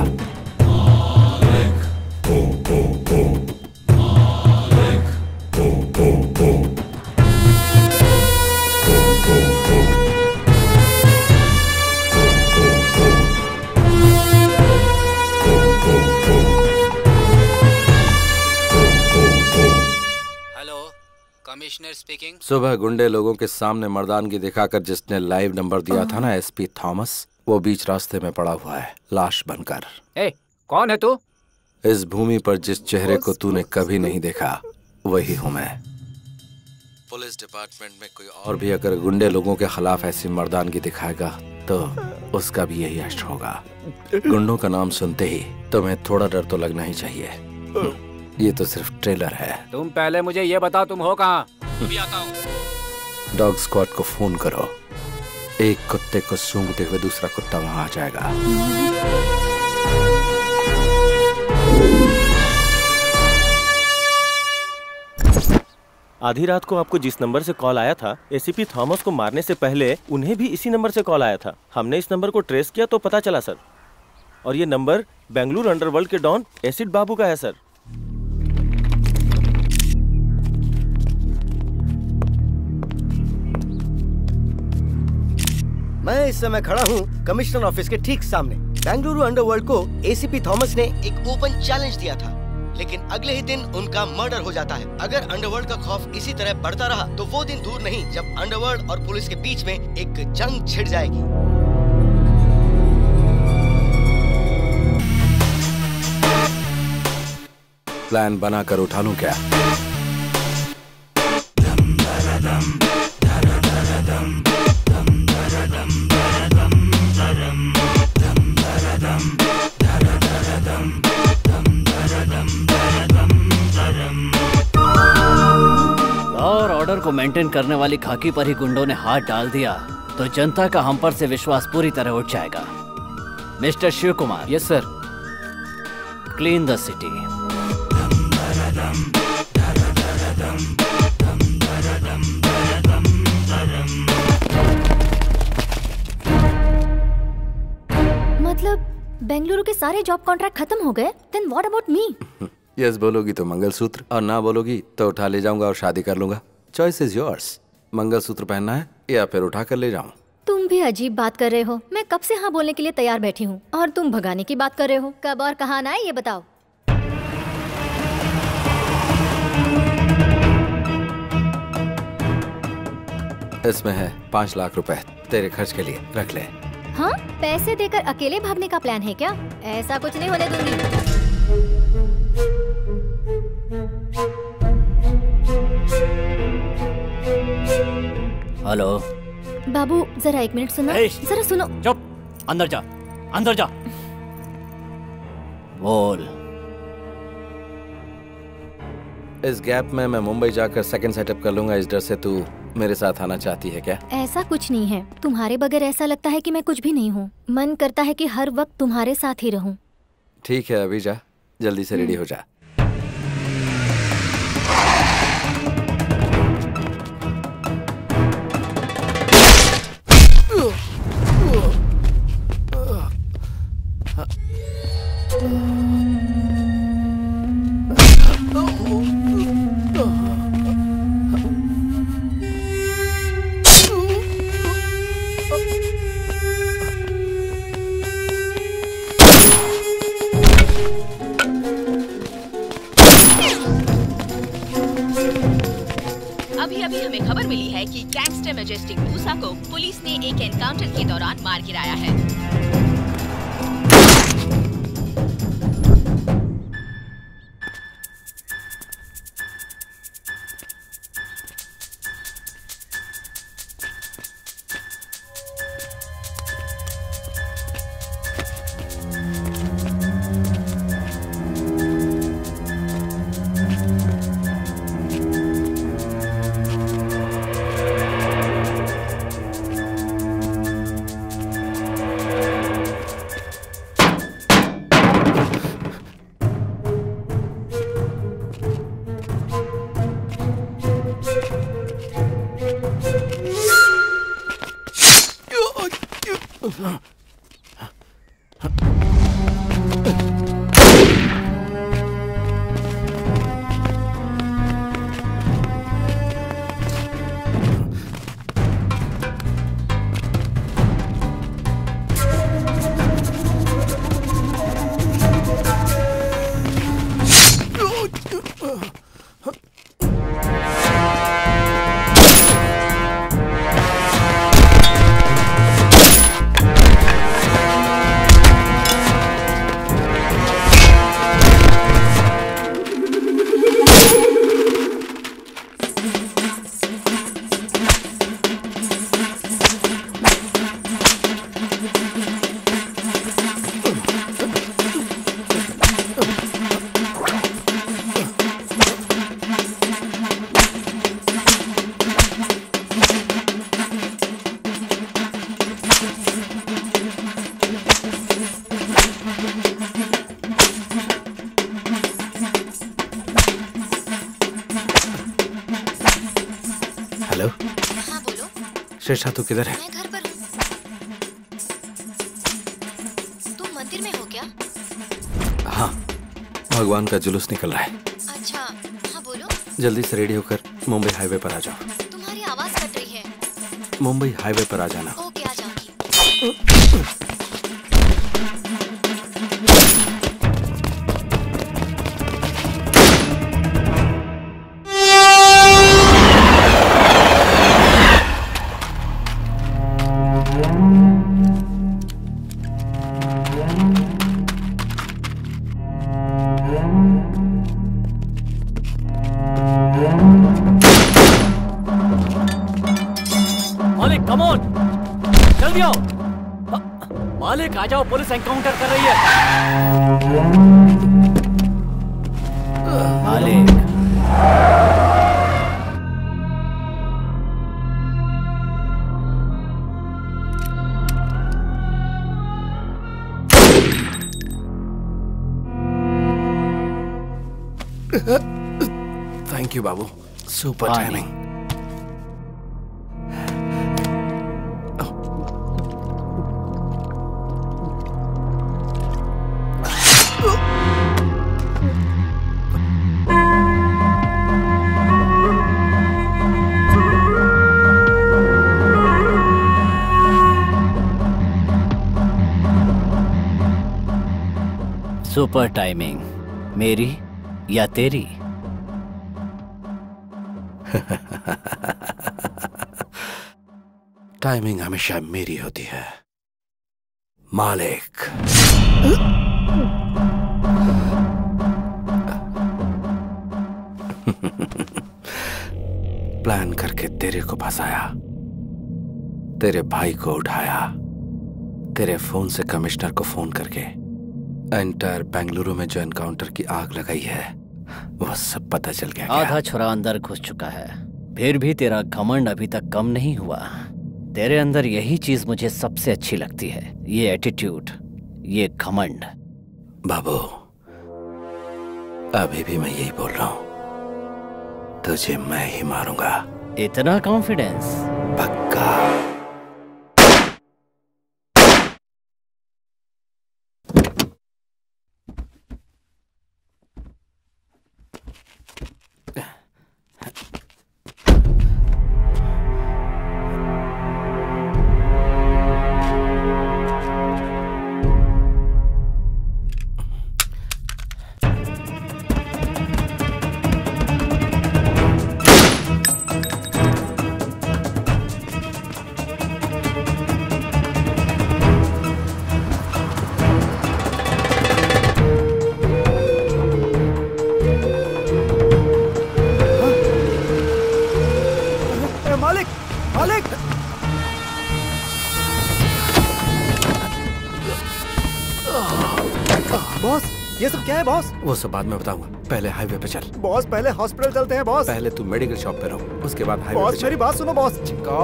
Commissioner speaking. सुबह गुंडे लोगों के सामने मर्दानगी दिखाकर जिसने लाइव नंबर दिया था ना, एसपी थॉमस, वो बीच रास्ते में पड़ा हुआ है लाश बनकर। ए, कौन है तू? इस भूमि पर जिस चेहरे को तूने कभी नहीं देखा वही हूँ मैं। पुलिस डिपार्टमेंट में कोई और भी अगर गुंडे लोगों के खिलाफ ऐसी मर्दानगी दिखाएगा तो उसका भी यही अष्ट होगा। गुंडों का नाम सुनते ही तुम्हें थोड़ा डर तो लगना ही चाहिए। ये तो सिर्फ ट्रेलर है। तुम पहले मुझे ये बताओ तुम हो कहाँ? अभी आता हूँ। डॉग स्क्वाड को फोन करो। एक कुत्ते को सूंघते हुए दूसरा कुत्ता वहां आ जाएगा। आधी रात को आपको जिस नंबर से कॉल आया था, एसीपी थॉमस को मारने से पहले उन्हें भी इसी नंबर से कॉल आया था। हमने इस नंबर को ट्रेस किया तो पता चला सर, और ये नंबर बेंगलुरु अंडरवर्ल्ड के डॉन एसिड बाबू का है सर। मैं इस समय खड़ा हूँ कमिश्नर ऑफिस के ठीक सामने। बेंगलुरु अंडरवर्ल्ड को एसीपी थॉमस ने एक ओपन चैलेंज दिया था, लेकिन अगले ही दिन उनका मर्डर हो जाता है। अगर अंडरवर्ल्ड का खौफ इसी तरह बढ़ता रहा तो वो दिन दूर नहीं जब अंडरवर्ल्ड और पुलिस के बीच में एक जंग छिड़ जाएगी। प्लान बनाकर उठा लूं क्या? और ऑर्डर को मेंटेन करने वाली खाकी पर ही गुंडों ने हाथ डाल दिया तो जनता का हम पर से विश्वास पूरी तरह उठ जाएगा। Mister Shiv Kumar. Yes sir. Clean the city. मतलब बेंगलुरु के सारे जॉब कॉन्ट्रैक्ट खत्म हो गए? Then what about me? Yes बोलोगी तो मंगलसूत्र, और ना बोलोगी तो उठा ले जाऊंगा और शादी कर लूंगा। Choice is yours. मंगलसूत्र पहनना है या फिर उठा कर ले जाऊं? तुम भी अजीब बात कर रहे हो। मैं कब से हाँ बोलने के लिए तैयार बैठी हूँ और तुम भगाने की बात कर रहे हो। कब और कहाँ आना है ये बताओ। इसमें है पाँच लाख रुपए तेरे खर्च के लिए, रख ले। हाँ, पैसे देकर अकेले भागने का प्लान है क्या? ऐसा कुछ नहीं होने दूंगी। हेलो बाबू, जरा एक मिनट सुनो। जरा सुनो। चुप, अंदर जा, अंदर जा। बोल। इस गैप में मैं मुंबई जाकर सेकंड सेटअप कर लूंगा। इस डर से तू मेरे साथ आना चाहती है क्या? ऐसा कुछ नहीं है। तुम्हारे बगैर ऐसा लगता है कि मैं कुछ भी नहीं हूँ। मन करता है कि हर वक्त तुम्हारे साथ ही रहूं। ठीक है, अभी जा, जल्दी से रेडी हो जा। अभी अभी हमें खबर मिली है कि गैंगस्टर मैजेस्टिक मूसा को पुलिस ने एक एनकाउंटर के दौरान मार गिराया है। शेषा तू किधर है? मैं घर पर हूँ। तुम मंदिर में हो क्या? हाँ, भगवान का जुलूस निकल रहा है। अच्छा, हाँ बोलो। जल्दी से रेडी होकर मुंबई हाईवे पर आ जाओ। तुम्हारी आवाज कट रही है। मुंबई हाईवे पर आ जाना। ओके, आ जाऊंगी। मालिक आ जाओ, पुलिस एनकाउंटर कर रही है। मालिक thank you Babu, super timing. Super timing, मेरी या तेरी? टाइमिंग हमेशा मेरी होती है मालिक। प्लान करके तेरे को फंसाया, तेरे भाई को उठाया, तेरे फोन से कमिश्नर को फोन करके एंटायर बेंगलुरु में जो एनकाउंटर की आग लगाई है वो सब पता चल गया। आधा छुरा अंदर घुस चुका है, फिर भी तेरा घमंड अभी तक कम नहीं हुआ। तेरे अंदर यही चीज मुझे सबसे अच्छी लगती है, ये एटीट्यूड, ये घमंड। बाबू, अभी भी मैं यही बोल रहा हूं, तुझे मैं ही मारूंगा। इतना कॉन्फिडेंस? पक्का। ये सब क्या है बॉस? वो सब बाद में बताऊंगा, पहले हाईवे पे चल। बॉस पहले हॉस्पिटल चलते हैं बॉस। पहले तू मेडिकल शॉप पे रहो, उसके बाद हाईवे बॉस पे चल। मेरी बात सुनो बॉस।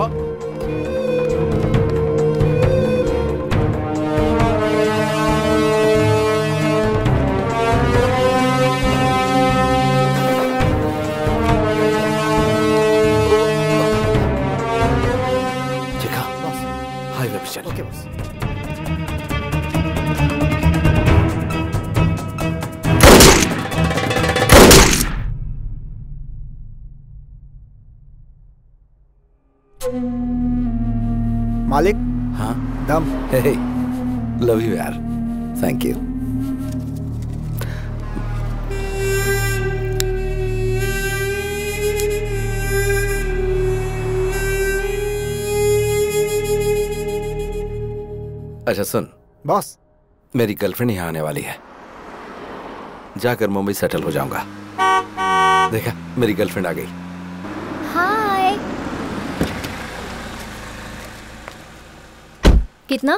चिका, हाईवे पे चल। Okay boss. मालिक। हाँ दम। हे, लव यू यार, थैंक यू। अच्छा सुन बॉस, मेरी गर्लफ्रेंड यहाँ आने वाली है, जाकर मुंबई सेटल हो जाऊंगा। देखा, मेरी गर्लफ्रेंड आ गई। हाय। कितना?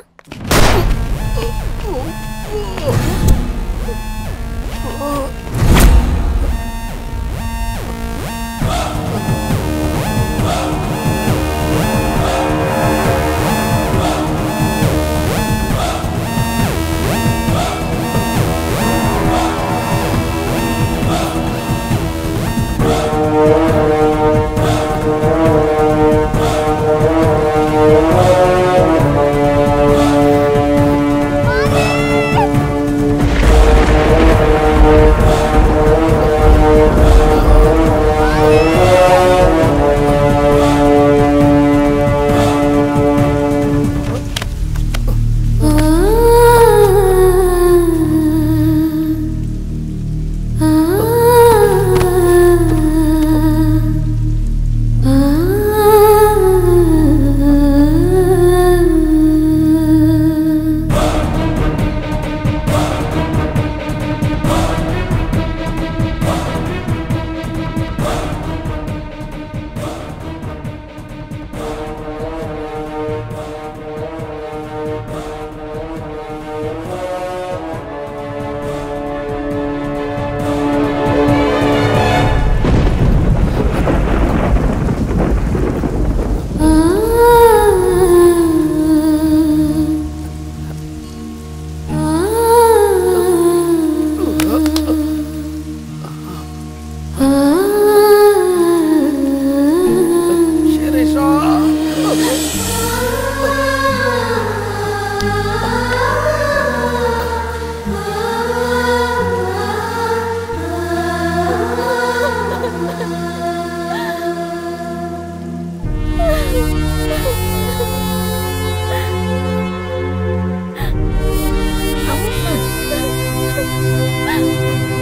मालिक! है